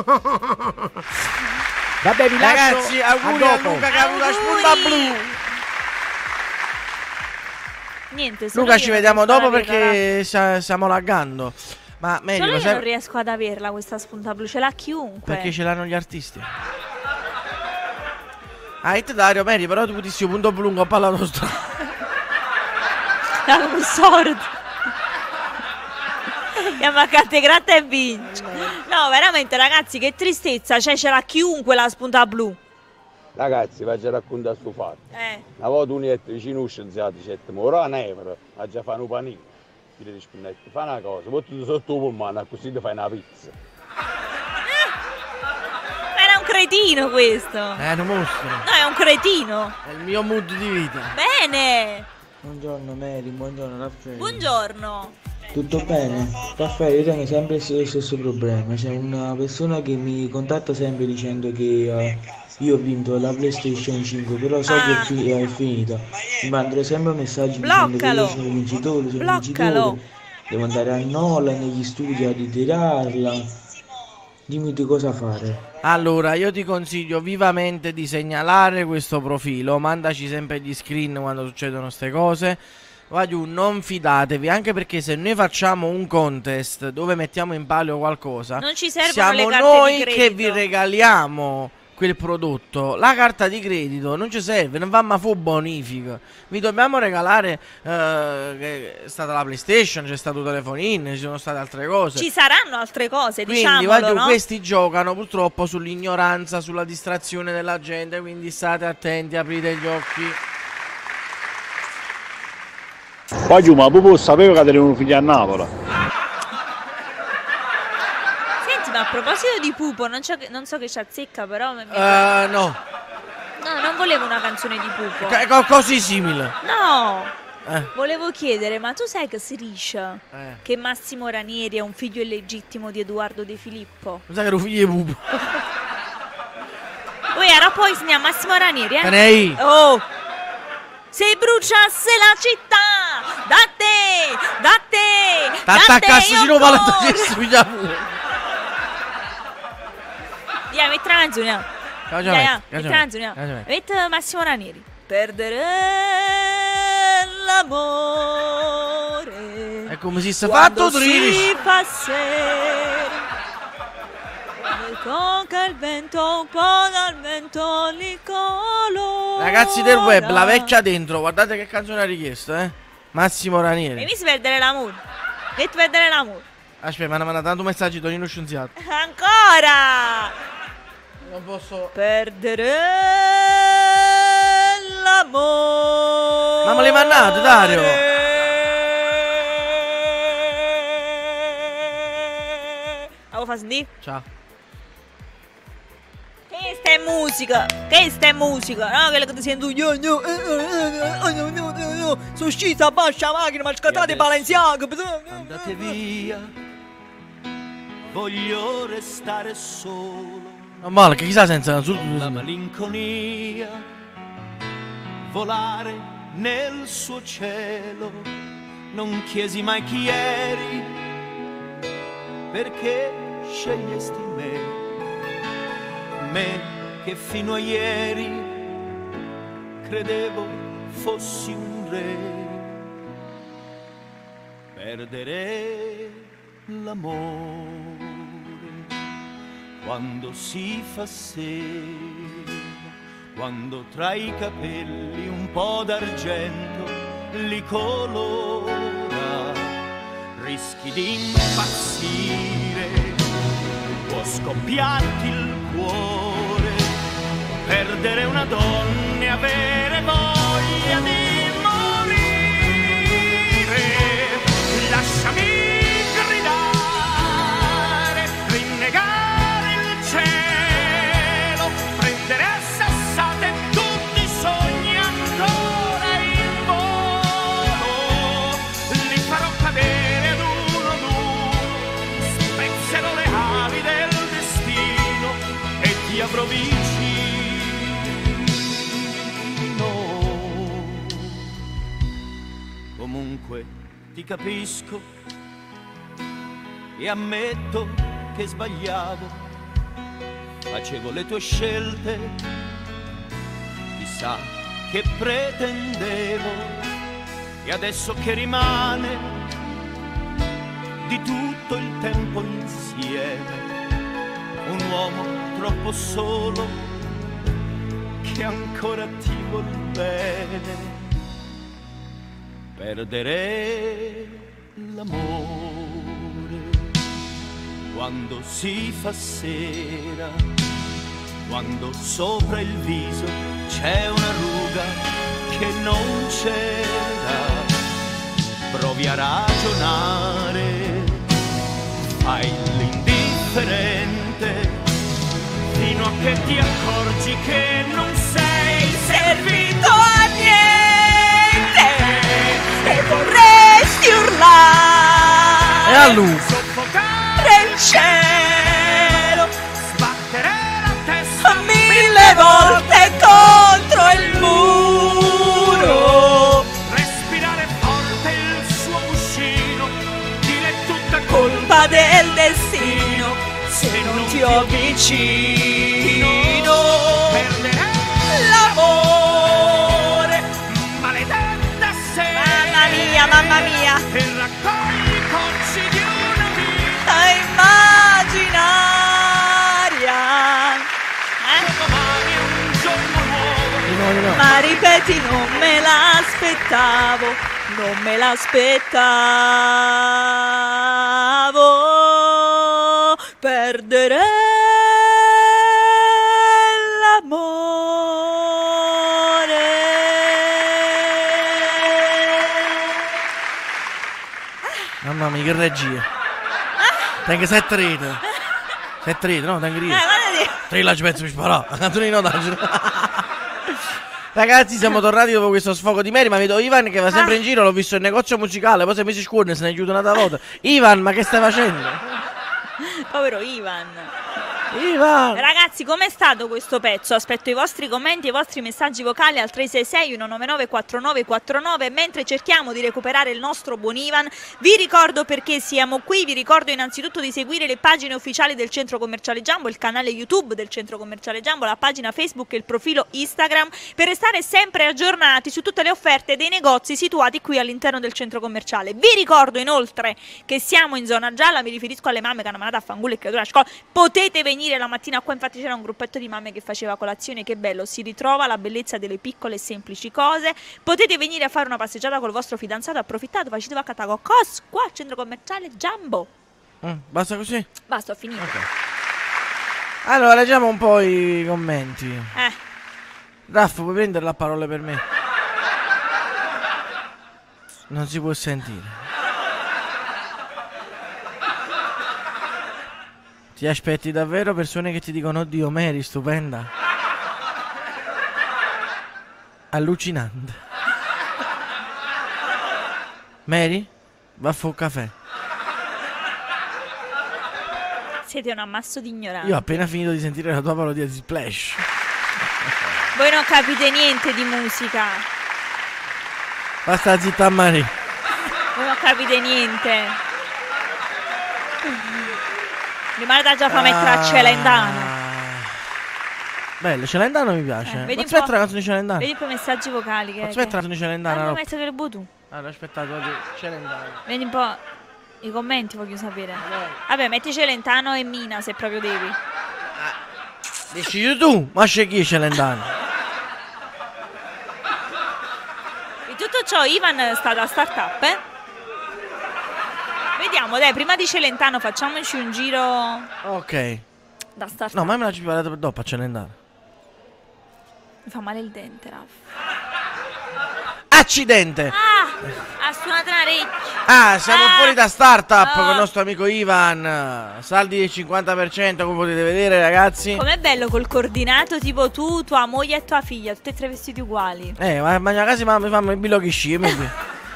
Vabbè, vi lascio.
Ragazzi, auguri
a
a
dopo.
Luca che ha avuto la spunta
Auguri.
blu.
Niente, solo
Luca,
io
ci
non
vediamo
riesco ad
dopo
averla,
perché sia- stiamo laggando. Ma
raga.
Mary,
Solo
lo
io
sai
non riesco ad averla questa spunta blu, ce l'ha chiunque.
perché ce l'hanno gli artisti? Ah, e te Dario, Mary, però tu potessi un punto blu un po' alla nostra.
È un sordo. Chiama carte gratta e vince. No, veramente, ragazzi, che tristezza. Cioè, ce l'ha chiunque la spunta blu.
Ragazzi, faccio raccontare sto fatto.
Eh.
Una volta un etto vicino scienziato dicette, ma ora a Nevero, ha già fatto un panino. Dire di spinnetti, fa una cosa, poi tu sotto il polmone, così ti fai una pizza.
Era un cretino questo.
È un mostro.
No, è un cretino.
È il mio mood di vita.
Bene.
Buongiorno Mary, buongiorno Raffaele.
Buongiorno.
Tutto bene? Raffaele, io tengo sempre il stesso problema. C'è una persona che mi contatta sempre dicendo che eh, io ho vinto la PlayStation cinque, però so
Ah.
che è, fi- è finita. Mi mandano sempre messaggi
Bloccalo.
dicendo che io sono vincitore, sono
Bloccalo.
vincitore. Devo andare a Nola, negli studi a ritirarla. Dimmi di cosa fare.
Allora, io ti consiglio vivamente di segnalare questo profilo. Mandaci sempre gli screen quando succedono queste cose. Voglio, non fidatevi, anche perché se noi facciamo un contest dove mettiamo in palio qualcosa,
Non ci servono
siamo
le carte
noi
di
che
credito.
vi regaliamo quel prodotto. La carta di credito non ci serve, non va ma fu bonifica. Vi dobbiamo regalare eh, che è stata la PlayStation, c'è stato il telefonino, ci sono state altre cose.
Ci saranno altre cose,
Quindi
diciamolo,
voglio,
no?
questi giocano purtroppo sull'ignoranza, sulla distrazione della gente, quindi state attenti, aprite gli occhi.
Poi giù, ma proprio sapevo che aveva un figlio a Napoli.
Senti, ma a proposito di Pupo, non, c'ho- non so che ci azzecca, però... mi-
Eh, no,
No, non volevo una canzone di Pupo.
Ca- qualcosa di simile.
No!
Eh.
Volevo chiedere, ma tu sai che si dice
Eh.
che Massimo Ranieri è un figlio illegittimo di Edoardo De Filippo?
Mi sa che ero figlio di Pupo.
Oh, era poi si chiama Massimo Ranieri, eh?
Canei.
Oh! Se bruciasse la città! Da te! Da te! Da te
T'attaccasse
io
sino alla
corro!
testa, figlia pure.
Via, metti la canzone.
Che
Via,
canzone
via,
metti? Che
metti la
canzone
canzone.
metti? Che canzone metti?
Metti Massimo Ranieri. Perdere l'amore.
È come si sta
quando
fatto, Trini.
si fa sera. Quando tocca il vento, un po' dal vento li colora.
Ragazzi del web, la vecchia dentro, guardate che canzone ha richiesto, eh. Massimo
E
Ranieri.
mi si perdere l'amore. Metti perdere l'amore.
Aspetta, mi hanno mandato tanto messaggio di Tonino Scienziato.
Ancora.
Non posso.
Perdere l'amore.
Ma me l'hai mandato, Dario?
Avevo fa sentire?
Ciao.
Che sta in musica? Che sta in musica? No, quello che ti sento io, io, eh, eh, eh, io, io, io, io. Sono uscita a bascia macchina, ma scattate Balenciaga.
Andate via, voglio restare solo.
Non male, che chissà senza su.
La malinconia, volare nel suo cielo. Non chiesi mai chi eri, perché scegliesti me. Me che fino a ieri credevo fossi un re. Perdere l'amore quando si fa sera, quando tra i capelli un po' d'argento li colora, rischi di impazzire, può scoppiarti il cuore, perdere una donna e avere voglia di morire. Lasciami gridare, rinnegare il cielo, prendere a sassate tutti i sogni ancora in volo. Li farò cadere ad uno ad uno, spezzerò le ali del destino e ti avrò vicino. Comunque ti capisco e ammetto che sbagliavo, facevo le tue scelte, chissà che pretendevo, e adesso che rimane di tutto il tempo insieme, un uomo troppo solo che ancora ti vuol bene. Perdere l'amore quando si fa sera, quando sopra il viso c'è una ruga che non c'era. Provi a ragionare, fai l'indifferente, fino a che ti accorgi che non sei servito a niente. E vorresti urlare
E a lui.
soffocare il cielo, sbattere la testa mille volte contro il muro, respirare forte il suo cuscino, dire tutta colpa del destino se non ti ho vicino. Perdere l'amore, maledetta sei.
Mamma mia, mamma mia.
E raccogli i cocci di una vita
immaginaria.
Eh? Domani è un giorno nuovo.
Ma ripeti, non me l'aspettavo, non me l'aspettavo. Perdere l'amore.
Giovanni, che regia. Tengo sette rete. Sette rete, no? Tengo io.
Eh, guarda di-
Tre la ci penso mi sparò. Antonino D'Angelo. Ragazzi, siamo tornati dopo questo sfogo di Mary, ma vedo Ivan che va sempre in giro, l'ho visto in negozio musicale, poi si è messo in scuola e se ne è chiuso una volta. Ivan, ma che stai facendo?
Povero Ivan.
Ivan!
Ragazzi, com'è stato questo pezzo? Aspetto i vostri commenti e i vostri messaggi vocali al tre sei sei uno nove nove quattro nove quattro nove. Mentre cerchiamo di recuperare il nostro buon Ivan, vi ricordo perché siamo qui. Vi ricordo innanzitutto di seguire le pagine ufficiali del Centro Commerciale Giambo, il canale YouTube del Centro Commerciale Giambo, la pagina Facebook e il profilo Instagram, per restare sempre aggiornati su tutte le offerte dei negozi situati qui all'interno del Centro Commerciale. Vi ricordo inoltre che siamo in zona gialla, mi riferisco alle mamme che hanno mandato a fanculo e creatura a scuola. Potete venire la mattina qua, infatti c'era un gruppetto di mamme che faceva colazione, che bello, si ritrova la bellezza delle piccole e semplici cose. Potete venire a fare una passeggiata col vostro fidanzato, approfittate, facete vacanza con cos qua al Centro Commerciale Giambo.
Mm, basta così?
Basta, ho finito.
Okay. Allora, leggiamo un po' i commenti.
Eh.
Raff, puoi prendere la parola per me? Non si può sentire. Ti aspetti davvero persone che ti dicono oddio Mary, stupenda? Allucinante. Mary? Va a fare un caffè.
Siete un ammasso di ignoranti.
Io ho appena finito di sentire la tua parodia di Splash.
Voi non capite niente di musica.
Basta zitta Mary.
Voi non capite niente. Mi manda già fa mettere a Celentano.
Bello, Celentano mi piace.
Eh, vedi un
aspetta
po'-
la canzone di Celentano.
Vedi poi i messaggi vocali che...
Aspetta la canzone di Celentano.
Hanno
no.
messo del Bluetooth.
Allora, aspettate, oggi Celentano.
Vedi un po' i commenti, voglio sapere. Vabbè, metti Celentano e Mina se proprio devi.
Decidi tu, ma c'è chi è Celentano?
In tutto ciò Ivan sta da startup, eh? Vediamo, dai, prima di Celentano facciamoci un giro
Ok.
da startup.
No, ma me la ci parlate per dopo a Celentano.
Mi fa male il dente, Raff.
Accidente!
Ah, ha suonato una orecchia.
Ah, siamo
Ah.
fuori da startup
Oh.
con il nostro amico Ivan. Saldi del cinquanta per cento, come potete vedere, ragazzi.
Com'è bello col coordinato tipo tu, tua moglie e tua figlia, tutti e tre vestiti uguali.
Eh, ma ma casa ma mi fanno il billo che sci, mi-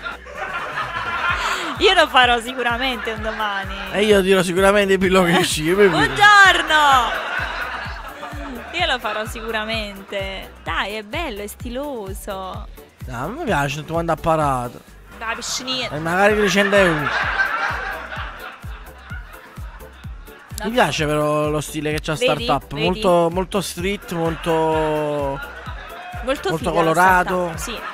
Io lo farò sicuramente un domani.
E io dirò sicuramente il billo che sci, mi-
Buongiorno! Io lo farò sicuramente. Dai, è bello, è stiloso.
No, mi piace tutto quanto apparato.
Dai, piscinina.
E magari trecento euro. Mi piace però lo stile che c'ha
Vedi?
startup.
Vedi?
Molto, molto street, molto.
Molto,
molto
figa la
colorato.
startup, sì.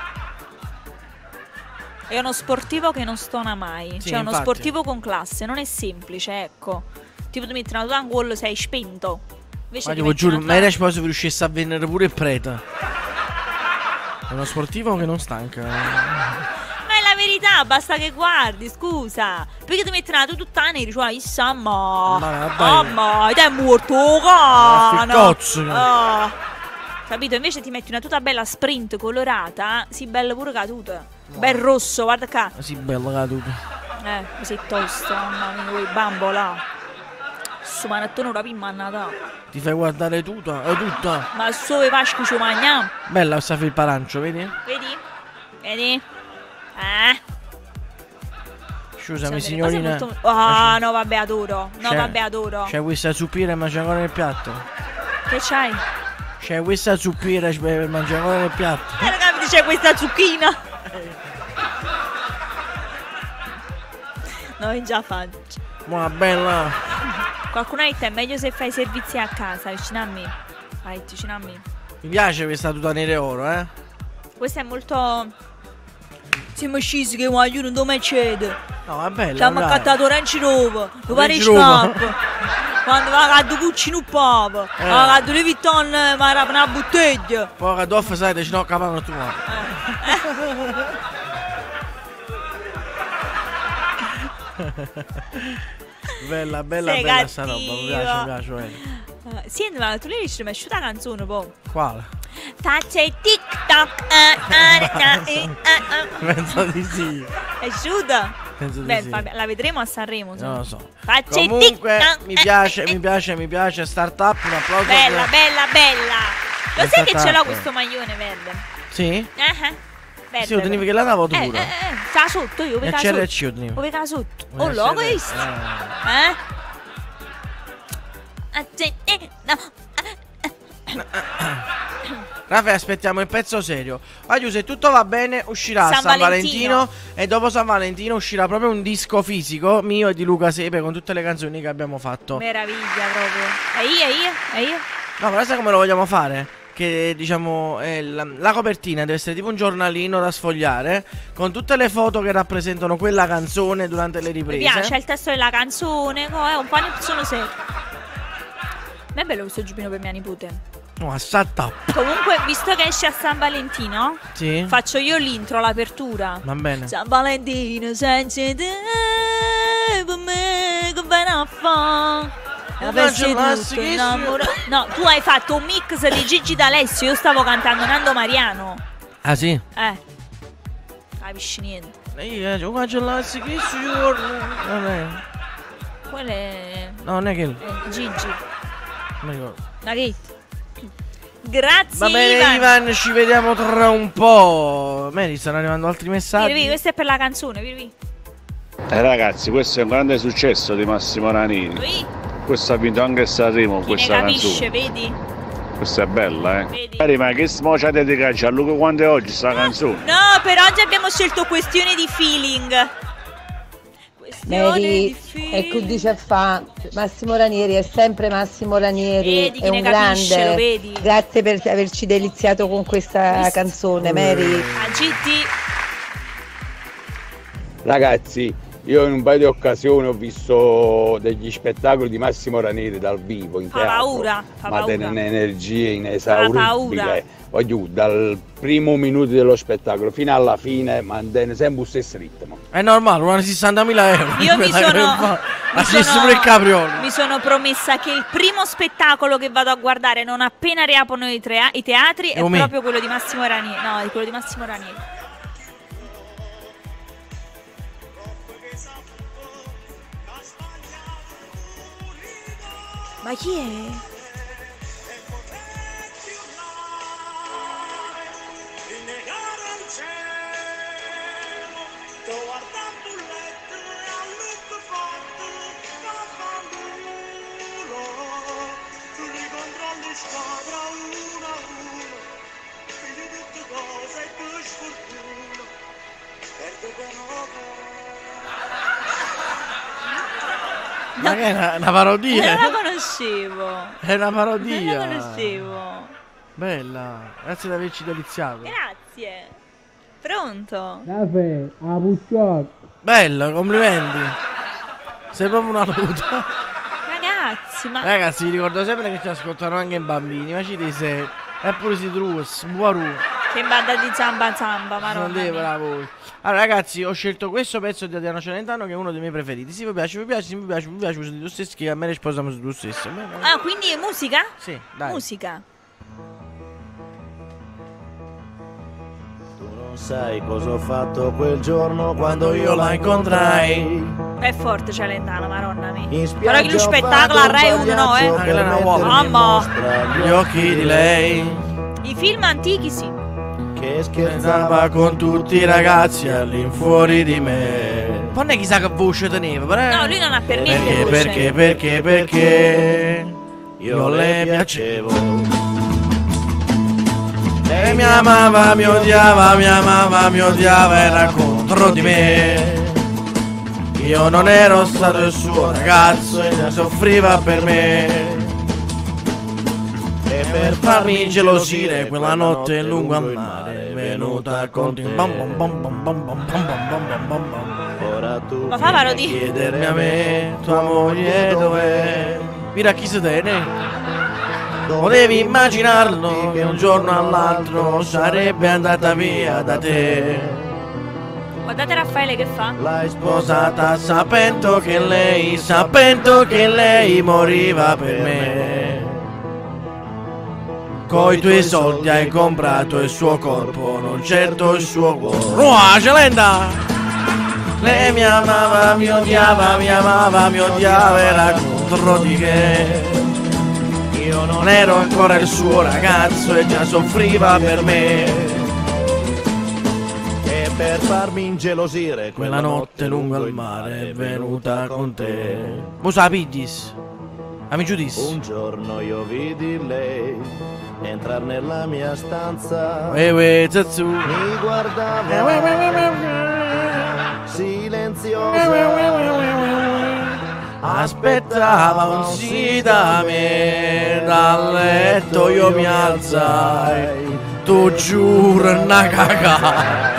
È uno sportivo che non stona mai.
Sì,
cioè, uno
infatti.
sportivo con classe. Non è semplice, ecco. Tipo, tu metti una tua angolo, sei spento. Invece
Ma
ti
ti
metti
giuro,
una
ma
tua-
era sposo che riuscisse a vendere pure il prete. È uno sportivo che non stanca.
Ma è la verità, basta che guardi, scusa. Perché ti metti una tua tutta nera, cioè, chissà, ma.
Ma
Ah,
dai.
ma, te è morto, oh,
Ma
cane.
ficcozzo.
Ah. Capito? Invece ti metti una tuta bella sprint colorata, si bella pure la tuta. Bel rosso, guarda qua.
Sì, bella la tuta.
Eh, sei tosto, mamma mia, quei bambola. Su marattono la prima annata.
Ti fai guardare tutta, è tutta.
Ma sove pasco ci mangiamo?
Bella questa felpa arancio, vedi?
Vedi? Vedi? Eh?
Scusami
Sono delle cose
signorina.
molto- Ah, no, vabbè, adoro. No,
C'è-
vabbè, adoro.
C'è questa zucchera e mangia ancora nel piatto.
Che c'hai?
C'è questa zucchera e mangia ancora nel piatto.
Eh, raga, mi dice questa zucchina. No, è già faccio.
Ma bella.
Qualcuno ha detto è meglio se fai i servizi a casa, vicino a me. Vai, vicino a me.
Mi piace questa tuta nera e oro, eh?
Questo è molto... Siamo scesi che voglio non mai cede.
No, è bella.
Ci hanno
dai.
accattato Range Rover. Lo pare
Range Rover.
scappa. Quando va a cucci non pava.
Eh.
Va a due Vuitton, ma era una bottiglia.
Poi che doff sai, te ci no capano tu. Bella, bella,
Sei
bella sta roba. Mi
cattivo.
piace, mi piace. bella.
Uh, Senti, ma tu le dici, mi è uscita la canzone, po'.
Quale?
Faccia i TikTok. eh, eh, eh, eh, eh.
Penso di sì.
È uscita?
Penso di
Beh,
sì.
vabbè, la vedremo a Sanremo.
Non lo so.
Faccetti.
Comunque
Ah,
mi
eh,
piace,
eh,
mi piace, mi piace. Startup, un applauso.
Bella,
per-
bella, bella. Lo
È
sai che
stata-
ce l'ho questo maglione verde?
Sì?
Eh, eh. Verde.
Sì, lo tenevi che la davo tu
Eh,
pure.
eh, eh. Sta sotto, io
E
vedo
C R C
sotto.
lo tenevo.
Lo vedo sotto.
Una
Oh, logo
C R C.
hai visto? Eh? Accetti. No.
Raffa, aspettiamo il pezzo serio. Aiu, se tutto va bene, uscirà
San
San,
Valentino.
Valentino. E dopo San Valentino uscirà proprio un disco fisico mio e di Luca Sepe con tutte le canzoni che abbiamo fatto.
Meraviglia proprio. E io, e io, e io.
No, ma sai come lo vogliamo fare? Che diciamo eh, la, la copertina deve essere tipo un giornalino da sfogliare con tutte le foto che rappresentano quella canzone durante le
Mi
riprese.
piace il testo della canzone. co- È un po' sono serio. Ma è bello questo giubbino per mia nipote.
No, assata.
Comunque, visto che esce a San Valentino,
Sì.
faccio io l'intro, l'apertura.
Va bene.
San Valentino senza te, per me che vai a fare?
Oh,
La festa di
Angela,
tutto
sì, sì.
innamora- No, tu hai fatto un mix di Gigi D'Alessio, io stavo cantando Nando Mariano.
Ah sì?
Eh. Capisci niente.
E io eh, oh, Angela, sì, che su- non è.
Quello è
No, non è che.
è Gigi.
Non mi ricordo.
La Kate. Grazie
Va bene,
Ivan.
Ivan, ci vediamo tra un po'. Mary, stanno arrivando altri messaggi.
Vieni, vieni, questo è per la canzone, vieni, vieni.
Eh, ragazzi, questo è un grande successo di Massimo Ranini.
Qui,
Questo ha vinto anche Sanremo,
chi ne
questa
capisce,
canzone.
vedi?
Questa è bella, eh.
Vedi?
Mary, ma che smocia te di calcio a Luca quando è oggi sta canzone?
No, per oggi abbiamo scelto questione di feeling. Questione
Mary,
di feeling.
e che dice fa Massimo Ranieri, è sempre Massimo Ranieri,
Vedi, chi
è
ne
un
capisce,
grande.
lo vedi?
Grazie per averci deliziato con questa
Visto?
canzone, Mary.
A G T.
Ragazzi, io in un paio di occasioni ho visto degli spettacoli di Massimo Ranieri dal vivo in
Fa
teatro,
paura, fa
ma
paura.
delle energie
paura.
inesauribili. Voglio dal primo minuto dello spettacolo fino alla fine mantiene sempre lo stesso ritmo.
È normale, una sessantamila euro.
Io mi
Quella che
sono,
fa-
mi
Ha chiesto
sono-
pure il capriolo.
mi sono promessa che il primo spettacolo che vado a guardare non appena riaprono i, trea- i teatri è
È me.
proprio quello di Massimo Ranieri. No, è quello di Massimo Ranieri. Ma chi è?
Ma che è una, una parodia?
Non la conoscevo.
È una
Non
parodia.
la conoscevo.
Bella. Grazie di averci deliziato.
Grazie. Pronto?
Caffè, a pucciotto.
Bello, complimenti. Sei proprio una puta.
Ragazzi, ma
Ragazzi, vi ricordo sempre che ci ascoltano anche i bambini. Ma ci dice. Eppure si trus, buaru.
che banda di zamba zamba, ma
Non devo la voi. Allora ragazzi, ho scelto questo pezzo di Adriano Celentano che è uno dei miei preferiti. Sì, mi piace, mi piace, sì, mi piace, mi piace, mi piace, che a me ne sposiamo su tu stesso.
Ah, quindi è musica?
Sì, dai.
Musica.
Non sai cosa ho fatto quel giorno quando io la incontrai.
È forte Celentano, maronna mia.
In
Però che lo
spiaggia ho
spettacolo a
fatto
Rai
un
uno, no, eh?
pagliaccio
Anche lei è una
per
uomo.
mettermi in
Mamma.
mostra
Gli occhi di lei
I film antichi sì.
che
scherzava
scherzava
con tutti i ragazzi all'infuori di me. Non è chissà che voce teneva, però.
No, lui non ha per niente
Perché,
voce.
perché, perché, perché
io le piacevo.
lei mi amava, mi odiava, mi amava, mi odiava, era contro di me. Io non ero stato il suo ragazzo e soffriva per me. E per farmi gelosire quella notte lungo al mare è venuta con te. Bam bam bam bam bam bam bam bam bam bam bam.
Ora tu
Ma fa parodia.
Chiedermi a me, tua moglie dov'è? Mira chi si tiene. Potevi immaginarlo che un giorno all'altro sarebbe andata via da te.
Guardate Raffaele che fa.
L'hai sposata sapendo che lei, sapendo che lei moriva per me. Coi tuoi soldi hai comprato il suo corpo, non certo il suo cuore. Ruah, Celenda! Lei mi amava, mi odiava, mi amava, mi odiava, era contro di che. Io non ero ancora il suo ragazzo e già soffriva per me.
E per farmi ingelosire
Quella notte lungo il mare è venuta con te. Musa Piddis. Amici dis.
Un giorno io vidi lei entrare nella mia stanza.
Uè uè zazzu.
Mi guardava silenziosa.
Aspettava un sì da me. Dal letto io mi alzai. Tu giuro una cagà.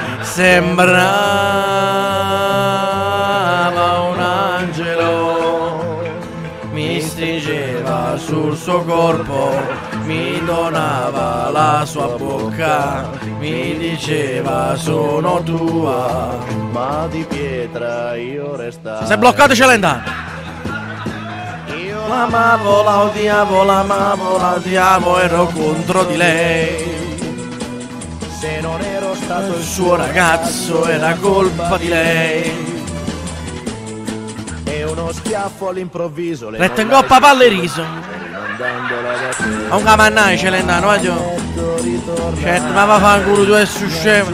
Sembrava un angelo. Mi stringeva sul suo corpo, mi donava la sua bocca, mi diceva sono tua,
ma di pietra io restavo.
Si è bloccato Celentano. Io l'amavo, la odiavo, l'amavo, la odiavo, ero contro di lei.
Se non ero stato
Il suo ragazzo era colpa di lei.
e uno schiaffo all'improvviso le
Rettengoppa palle riso.
mandandola da te.
A un camannai Celentano, voglio. Certo, ma va fa un culo tu e su scemo.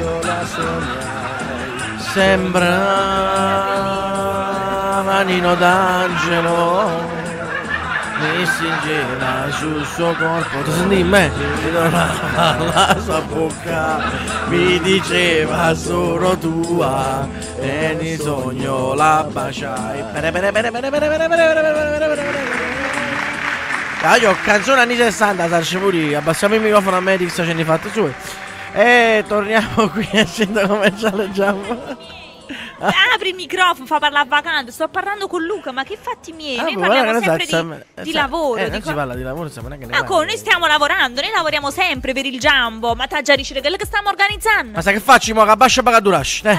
Sembra manino d'angelo. Mi stringeva sul suo corpo. Ti senti in me? Mi donava la sua bocca. Mi diceva sono tua. E di sogno la baciai. Bene, bene, bene, bene, bene, bene, bene, bene, bene, bene, bene. Ah, io canzone anni sessanta, sarci pure. Abbassiamo il microfono a me di sta ce ne fatte sue. E torniamo qui a centro commerciale Giambo.
Apri il microfono, fa parlare vacante. Sto parlando con Luca, ma che fatti miei?
Ah,
Noi
boh,
parliamo
guarda,
sempre
esatto,
di,
esatto.
di lavoro.
Eh,
di
non
co-
si parla di lavoro, siamo neanche
Ma come? Noi stiamo lavorando, noi lavoriamo sempre per il Giambo. Ma t'ha già riceve quello che stiamo organizzando?
Ma sai che facci mo? Che abbascia pagadurash, eh?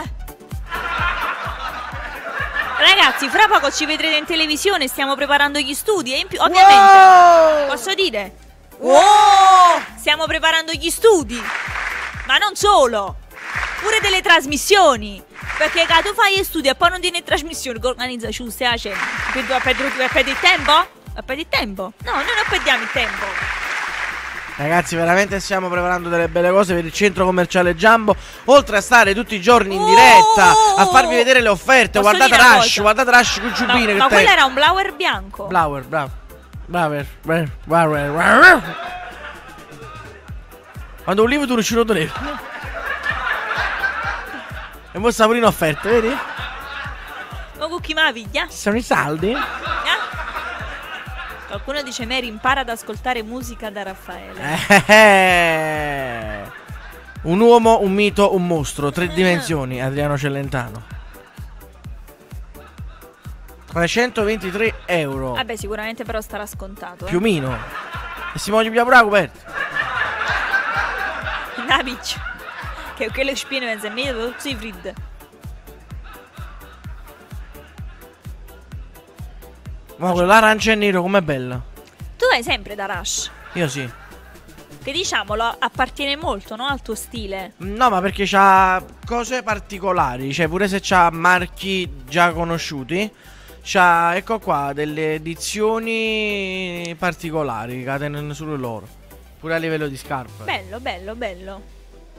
Ragazzi, fra poco ci vedrete in televisione. Stiamo preparando gli studi. E in più, ovviamente,
Wow!
posso dire? Wow! Stiamo preparando gli studi. Ma non solo, pure delle trasmissioni. Perché che tu fai gli studi e poi non tieni trasmissioni che organizza giusto la cena. Quindi a perdere il tempo? A perdere il tempo? No, noi non perdiamo il tempo.
Ragazzi, veramente stiamo preparando delle belle cose per il centro commerciale Giambo. Oltre a stare tutti i giorni in diretta a farvi vedere le offerte.
Posso
Guardate
dire una
Rush,
cosa?
guardate Rush con giubbine.
Ma,
che
ma
te-
quello era un blower bianco.
Blower, bravo. Blower, blower, blower, blower. Quando un libro tu riuscito a nero. E mo sta pure in offerta, vedi?
Ma con chi me la piglia?
Sono i saldi.
Eh? Qualcuno dice Mary impara ad ascoltare musica da Raffaele.
Eh, un uomo, un mito, un mostro. Tre dimensioni, Adriano Celentano. trecentoventitré euro.
Vabbè, sicuramente però starà scontato. Eh?
Piumino. E si muove più a coperto.
Na piccio. Che quello che spiega pensa me devo tutti freddo.
Ma quello arancia e nero com'è bella.
Tu vai sempre da Rush.
Io sì.
Che diciamolo, appartiene molto, no? Al tuo stile.
No, ma perché c'ha cose particolari. Cioè, pure se c'ha marchi già conosciuti, c'ha, ecco qua, delle edizioni particolari che tengono solo loro. Pure a livello di scarpe.
Bello, bello, bello.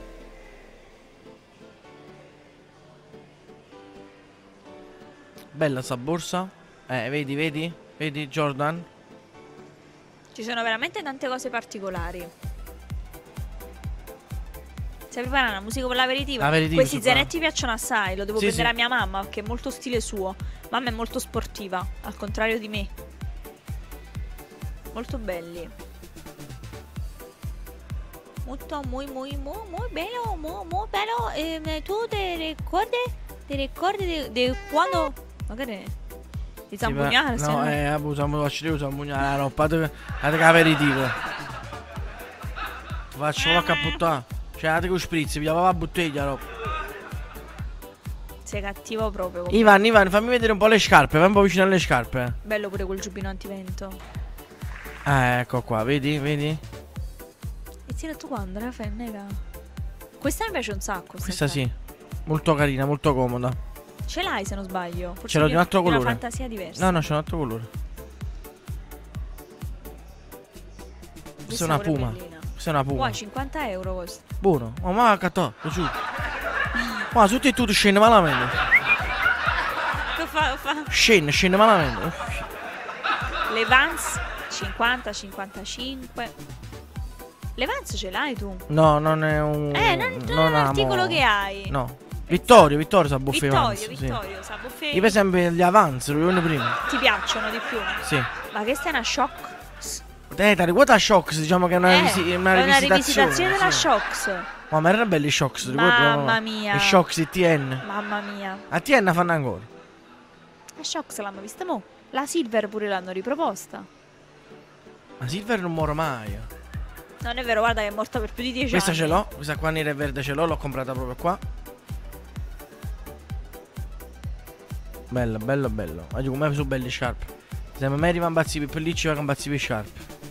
Bella sta borsa. Eh, vedi, vedi? Vedi Jordan?
Ci sono veramente tante cose particolari. Stai preparando la musica per l'aperitivo?
L'aperitivo,
Questi
sì,
zanetti piacciono assai. Lo devo
Sì,
prendere
sì.
a mia mamma, che è molto stile suo. Mamma è molto sportiva, al contrario di me. Molto belli. Molto, muy, muy, muy, muy bello, muy, muy bello. Eh, tu ti ricordi? Ti ricordi di, di quando... Magari... Di zambugnare?
Sì,
se
ma- no,
no-
eh, abbiamo faccio zambugnare la roba. Fate che aperitivo. Ti faccio qualche a buttare. Cioè, date con spritz, pigliava la bottiglia, roba.
Sei cattivo proprio.
Ivan, Ivan, fammi vedere un po' le scarpe. Vai un po' vicino alle scarpe.
Bello pure quel giubbino antivento.
Eh, ecco qua, vedi, vedi?
E ti hai detto quando, Rafa? Nega. Questa mi piace un sacco.
Questa sì, molto carina, molto comoda.
Ce l'hai se non sbaglio. Forse
Ce l'ho di un altro
di una
colore.
fantasia diversa.
No, no, c'è un altro colore. Questa è una
pure
puma.
bellina.
Questa è una puma.
Wow, cinquanta euro questo.
Buono. Oh, ma va cattò, lo giuro. Ma tutti e tutti scende malamente.
Lo fa, lo fa.
Scende, scende malamente.
Le Vans cinquanta cinquantacinque. Le Vans ce l'hai tu?
No, non è un.
Eh, non, non è
non
un
amo-
articolo che hai.
No. Vittorio, Vittorio sa buffe
Vittorio,
Vans, sì.
Vittorio, sa buffe.
Io per esempio gli Avance, lo vedo prima.
Ti piacciono di più?
Sì.
Ma questa è una shock.
Eh, da riguardo Shocks, diciamo che è una,
Eh,
rivisi- una
è una
rivisitazione.
rivisitazione della
sì.
Shocks.
Ma ma erano belli i Shocks, ti ricordi?
Mamma mia.
I Shocks, i T N.
Mamma mia.
A T N fanno ancora.
La Shocks l'hanno vista mo. La Silver pure l'hanno riproposta.
Ma Silver non muore mai.
Non è vero, guarda che è morta per più di dieci
Questa
anni.
ce l'ho, questa qua nera e verde ce l'ho, l'ho comprata proprio qua. Bello, bello, bello. Oggi come sono belli sharp. Se me arriva un bazzi per pellicci, va un bazzi per sharp.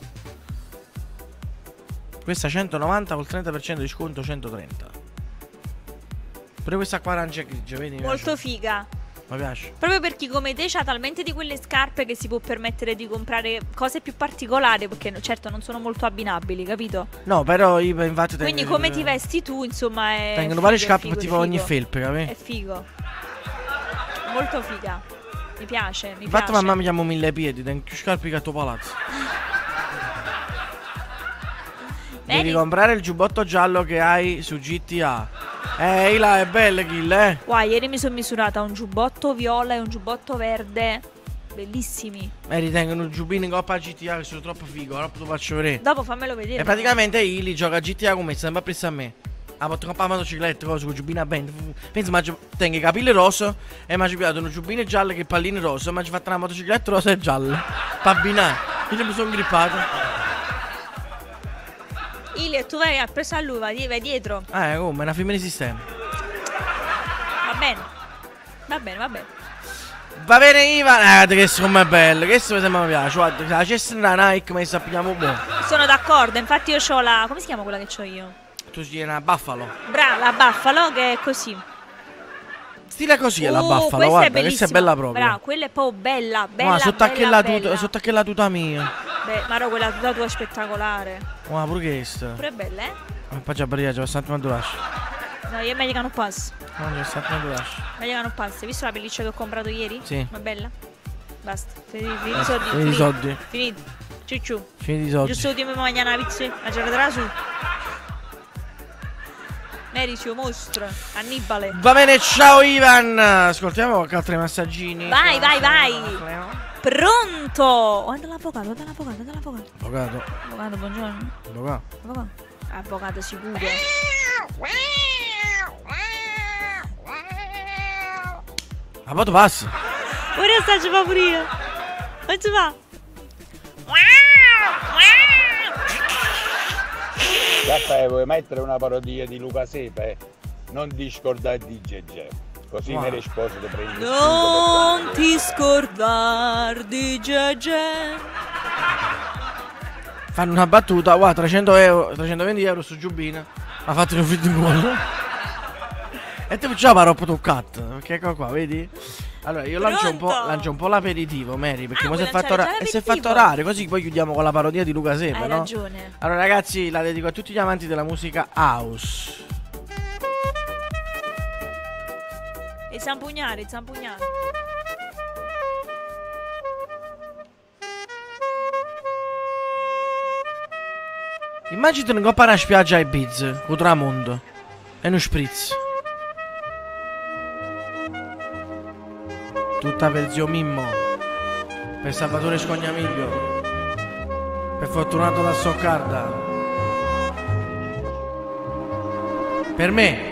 Questa centonovanta col trenta per cento di sconto, centotrenta. Pure questa qua arancia e grigia, vedi? Mi
Molto
piace.
figa.
Mi piace.
Proprio per chi come te c'ha talmente di quelle scarpe che si può permettere di comprare cose più particolari, perché no- certo non sono molto abbinabili, capito?
No, però io infatti
Quindi
tengo-
come ti vesti tu, insomma, è
Tengono
figo,
varie
è
scarpe
figo, è
tipo ogni
figo.
felpe,
È
capi?
figo. Molto figa. Mi piace, mi
Infatti
piace.
mamma mi chiama mille piedi, tengo più scarpe che a tuo palazzo. Devi
Vedi?
comprare il giubbotto giallo che hai su G T A. Ehi là, è bello kill, eh.
Wow, ieri mi sono misurata un giubbotto viola e un giubbotto verde. Bellissimi.
E ritengono un giubbino in coppa G T A che sono troppo figo, ora te lo faccio vedere.
Dopo fammelo vedere.
E praticamente Ili gioca a G T A come sembra presso a me. Ha fatto una motocicletta, cosa con giubbina a band. Penso ma tengo i capelli rosa e mi ha piaciuto un giubbino giallo che palline rosa. Ma ci ha fatto una motocicletta rosa e gialla. Per abbinare. Quindi mi sono grippato.
Ili, e tu vai a preso a lui, vai, vai dietro.
Eh, come? Una femmina di sistema.
Va bene. Va bene, va bene.
Va bene Ivan. Eh, guarda che come è bello. Che se mi piace. Guarda, la cesta da Nike ma sappiamo buono.
Sono d'accordo, infatti io ho la... come si chiama quella che ho io?
Tu si una Buffalo.
Brava, la Buffalo che è così.
Stile così è la
Uh,
Buffalo,
questa
guarda,
è
questa è
bellissima.
bella proprio.
Brava, quella è proprio bella, bella,
Ma sotto a che
bella,
la
bella.
tuta, sotto a che la tuta mia.
Beh, ma no, quella tuta tua è spettacolare.
Ma pure questa.
Pure bella, eh?
Ma poi già per c'è stato madurato.
No, io è meglio che non passo.
No, c'è stato madurato.
Meglio che non passo. Hai visto la pelliccia che ho comprato ieri?
Sì.
Ma è bella? Basta. Finiti finiti i
Basta,
soldi.
finiti i soldi.
Finiti. Ciucciu.
Finiti i soldi.
Giusto ultimo mangiare una pizza. La giornata su. Mericio, mostro. Annibale.
Va bene, ciao Ivan. Ascoltiamo qualche altri massaggini.
Vai, vai, vai. Pronto. Guarda l'avvocato, guarda l'avvocato, guarda l'avvocato.
Avvocato.
Avvocato, buongiorno.
Avvocato.
Avvocato. Avvocato sicuro.
Ma poi tu passi.
Ora sta ci fa pure io. Non ci fa.
Raffaele, vuoi mettere una parodia di Luca Sepe? Non ti scordare di Gegè. Così
Wow.
me le spose ti prendi spunto
Non
per
ti scordar di Gegè.
Fanno una battuta, guarda, trecento euro, trecentoventi euro su Giubina. Ha fatto un video in gol. E te già parò un cut. Perché ecco qua, vedi? Allora, io lancio un, po',
Pronto?
lancio un po' l'aperitivo, Mary. Perché
Ah,
mo si è
vuoi
fatto,
lanciare
ora-
già
e si è
l'aperitivo?
fatto orare. Così poi chiudiamo con la parodia di Luca Sepe,
Hai
no?
ragione.
Allora, ragazzi, la dedico a tutti gli amanti della musica house.
E zampugnare, zampugnare.
Immaginate un coppa una spiaggia a Ibiza, con tramonto e uno spritz. Tutta per zio Mimmo, per Salvatore Scognamiglio, per Fortunato da Soccarda, per me.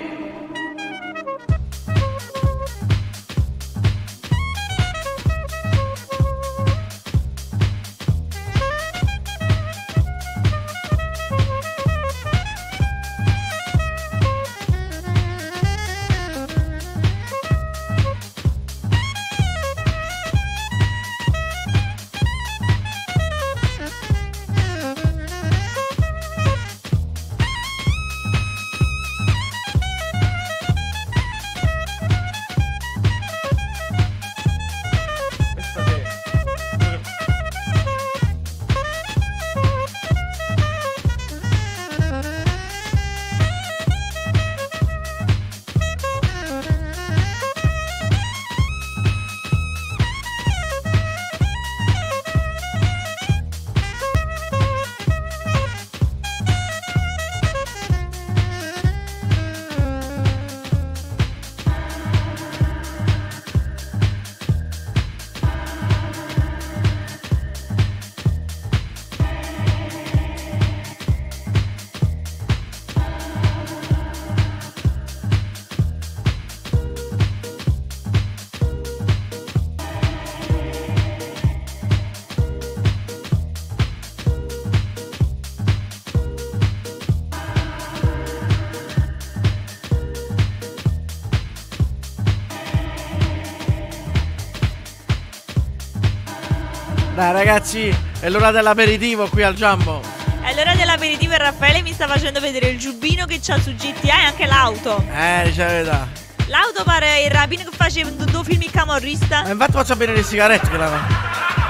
Dai ragazzi, è l'ora dell'aperitivo qui al Jumbo.
È l'ora dell'aperitivo e Raffaele mi sta facendo vedere il giubbino che c'ha su G T A e anche l'auto.
Eh, dice la verità.
L'auto pare il rapino che faceva in due film il camorrista.
Eh, infatti faccio bene le sigarette che la fa.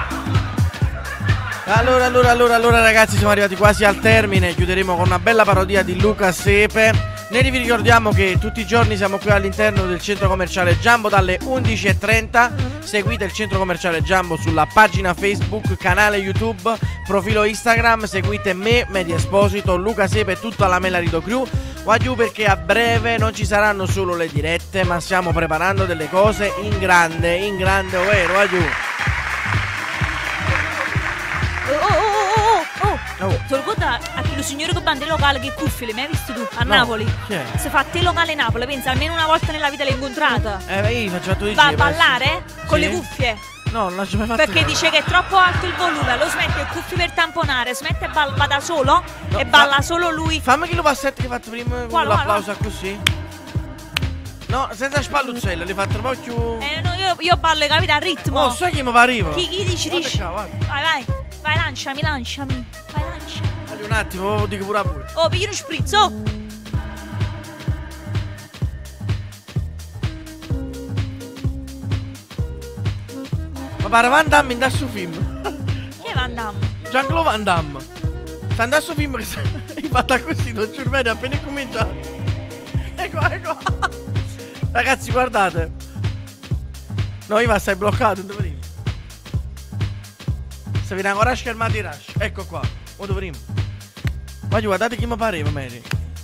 Allora, allora, allora, allora ragazzi, siamo arrivati quasi al termine. Chiuderemo con una bella parodia di Luca Sepe. Noi vi ricordiamo che tutti i giorni siamo qui all'interno del centro commerciale Jumbo dalle undici e trenta. Seguite il centro commerciale Jumbo sulla pagina Facebook, canale YouTube, profilo Instagram. Seguite me, Media Esposito, Luca Sepe e tutta la Melarido Crew. Va giù perché a breve non ci saranno solo le dirette, ma stiamo preparando delle cose in grande, in grande, ovvero va giù.
Oh, oh, oh, oh, oh. Oh. Te lo conta a quello signore che bande locale che cuffie, le mai visto tu? A
No.
Napoli?
Chi è?
Se fa te locale Napoli, pensa almeno una volta nella vita l'hai incontrata.
Eh, io faccio fatto di
Va a ballare? Con
Sì.
le cuffie?
No, non l'ho mai fatto.
Perché
io.
dice che è troppo alto il volume, lo smette il cuffio per tamponare, smette e balla, va da solo e balla solo lui.
Fammi che lo passetto che hai fatto prima con
Quale,
l'applauso così. No, senza spalluzzella, li fatto un po' più.
Eh, no, io, io ballo, capito, a ritmo.
Oh, sai che mi pariva?
Chi, chi dici,
Guarda
dici?
qua, guarda.
Vai, vai, vai, lanciami, lanciami. Vai, lanciami.
Dai un attimo, lo dico pure a pure.
Oh, pigli uno spritz, oh.
Ma pare Van Damme in questo film.
Chi è Van Damme?
Jean-Claude Van Damme. Sta in questo film che è fatta così, non ci vede appena cominciato. Ecco, ecco. Ragazzi, guardate. No, Iva stai bloccato, non dovremmo. Se viene ancora schermati rush. Ecco qua. Mo dovremmo. Ma guardate chi mi pareva, Mary.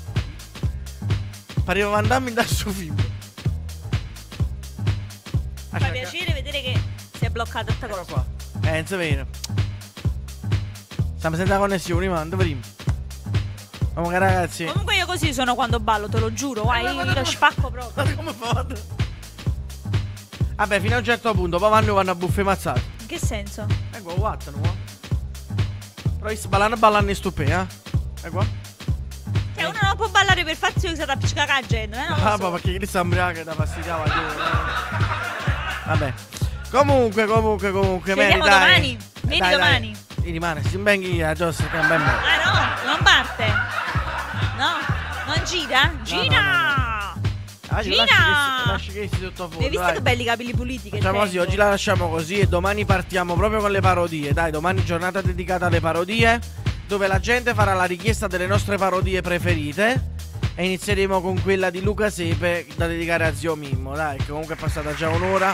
Pareva Van Damme in questo film.
Fa piacere vedere che si è bloccata sta cosa.
Qua. Eh, non si vede. Stiamo senza connessione, ma non dovremmo. Comunque ragazzi.
Comunque io così sono quando ballo, te lo giuro, vai, io lo spacco proprio.
Guarda come fate. Vabbè, fino a un certo punto, poi vanno vanno a buffe mazzate.
In che senso?
Ecco, guardano qua. Però sto ballando ballando in stupè, eh. Ecco.
Cioè uno non può ballare per farsi che sta a appiccicare la gente, eh? Non lo
Ah,
so.
ma perché chi sta ubriaco da fastidiava giù. Vabbè. Comunque, comunque, comunque,
Ci
Mary,
vediamo
dai.
domani. Vieni
Dai, dai.
domani.
Io rimane, si imbenghi a Giossi che è un bel modo.
Ah no, non parte. No, non gira? Gira!
Ah, io
Gira!
lasci che, lasci che si tutto
Mi hai
fuori.
visto che belli i capelli puliti che
Facciamo così,
tengo?
oggi la lasciamo così e domani partiamo proprio con le parodie. Dai, domani giornata dedicata alle parodie, dove la gente farà la richiesta delle nostre parodie preferite. E inizieremo con quella di Luca Sepe da dedicare a zio Mimmo. Dai, che comunque è passata già un'ora.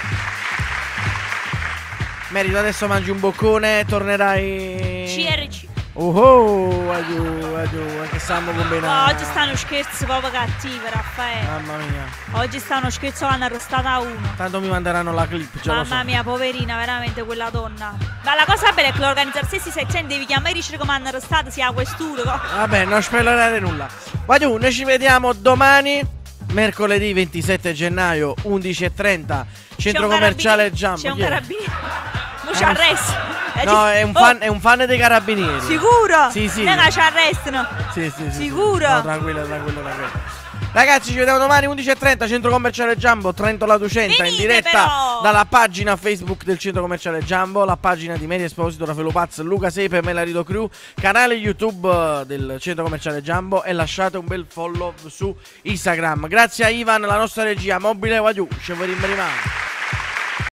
Merito, adesso mangi un boccone, tornerai.
C R C.
Oh oh, aiù, aiù, che stiamo combinando.
Oggi sta uno scherzo proprio cattivo, Raffaele.
Mamma mia.
Oggi sta uno scherzo che hanno arrostata a uno.
Tanto mi manderanno la clip, già lo so.
Mamma mia, poverina, veramente quella donna. Ma la cosa bella è che l'organizzare stessi sezioni devi chiamare e dicere come hanno arrestato, sia questura.
Vabbè, non spoilerare nulla. Guarda, noi ci vediamo domani, mercoledì ventisette gennaio, undici e trenta, centro commerciale Jumbo.
C'è un
Chi è?
carabiniere. Mo ci arrestano.
No, è un fan, è un fan dei carabinieri.
Sicuro?
Sì, sì.
Non è che ci arrestano.
Sì, sì, sì.
Sicuro?
No, tranquillo, tranquillo, tranquillo. Ragazzi, ci vediamo domani undici e trenta, centro commerciale Jumbo, Trento La Ducenta, in diretta
però.
dalla pagina Facebook del centro commerciale Jumbo, la pagina di Media Esposito, Raffaele Paz, Luca Sepe e Melarido Crew, canale YouTube eh, del centro commerciale Jumbo, e lasciate un bel follow su Instagram. Grazie a Ivan, la nostra regia mobile, va giù, ci vedremo rimane.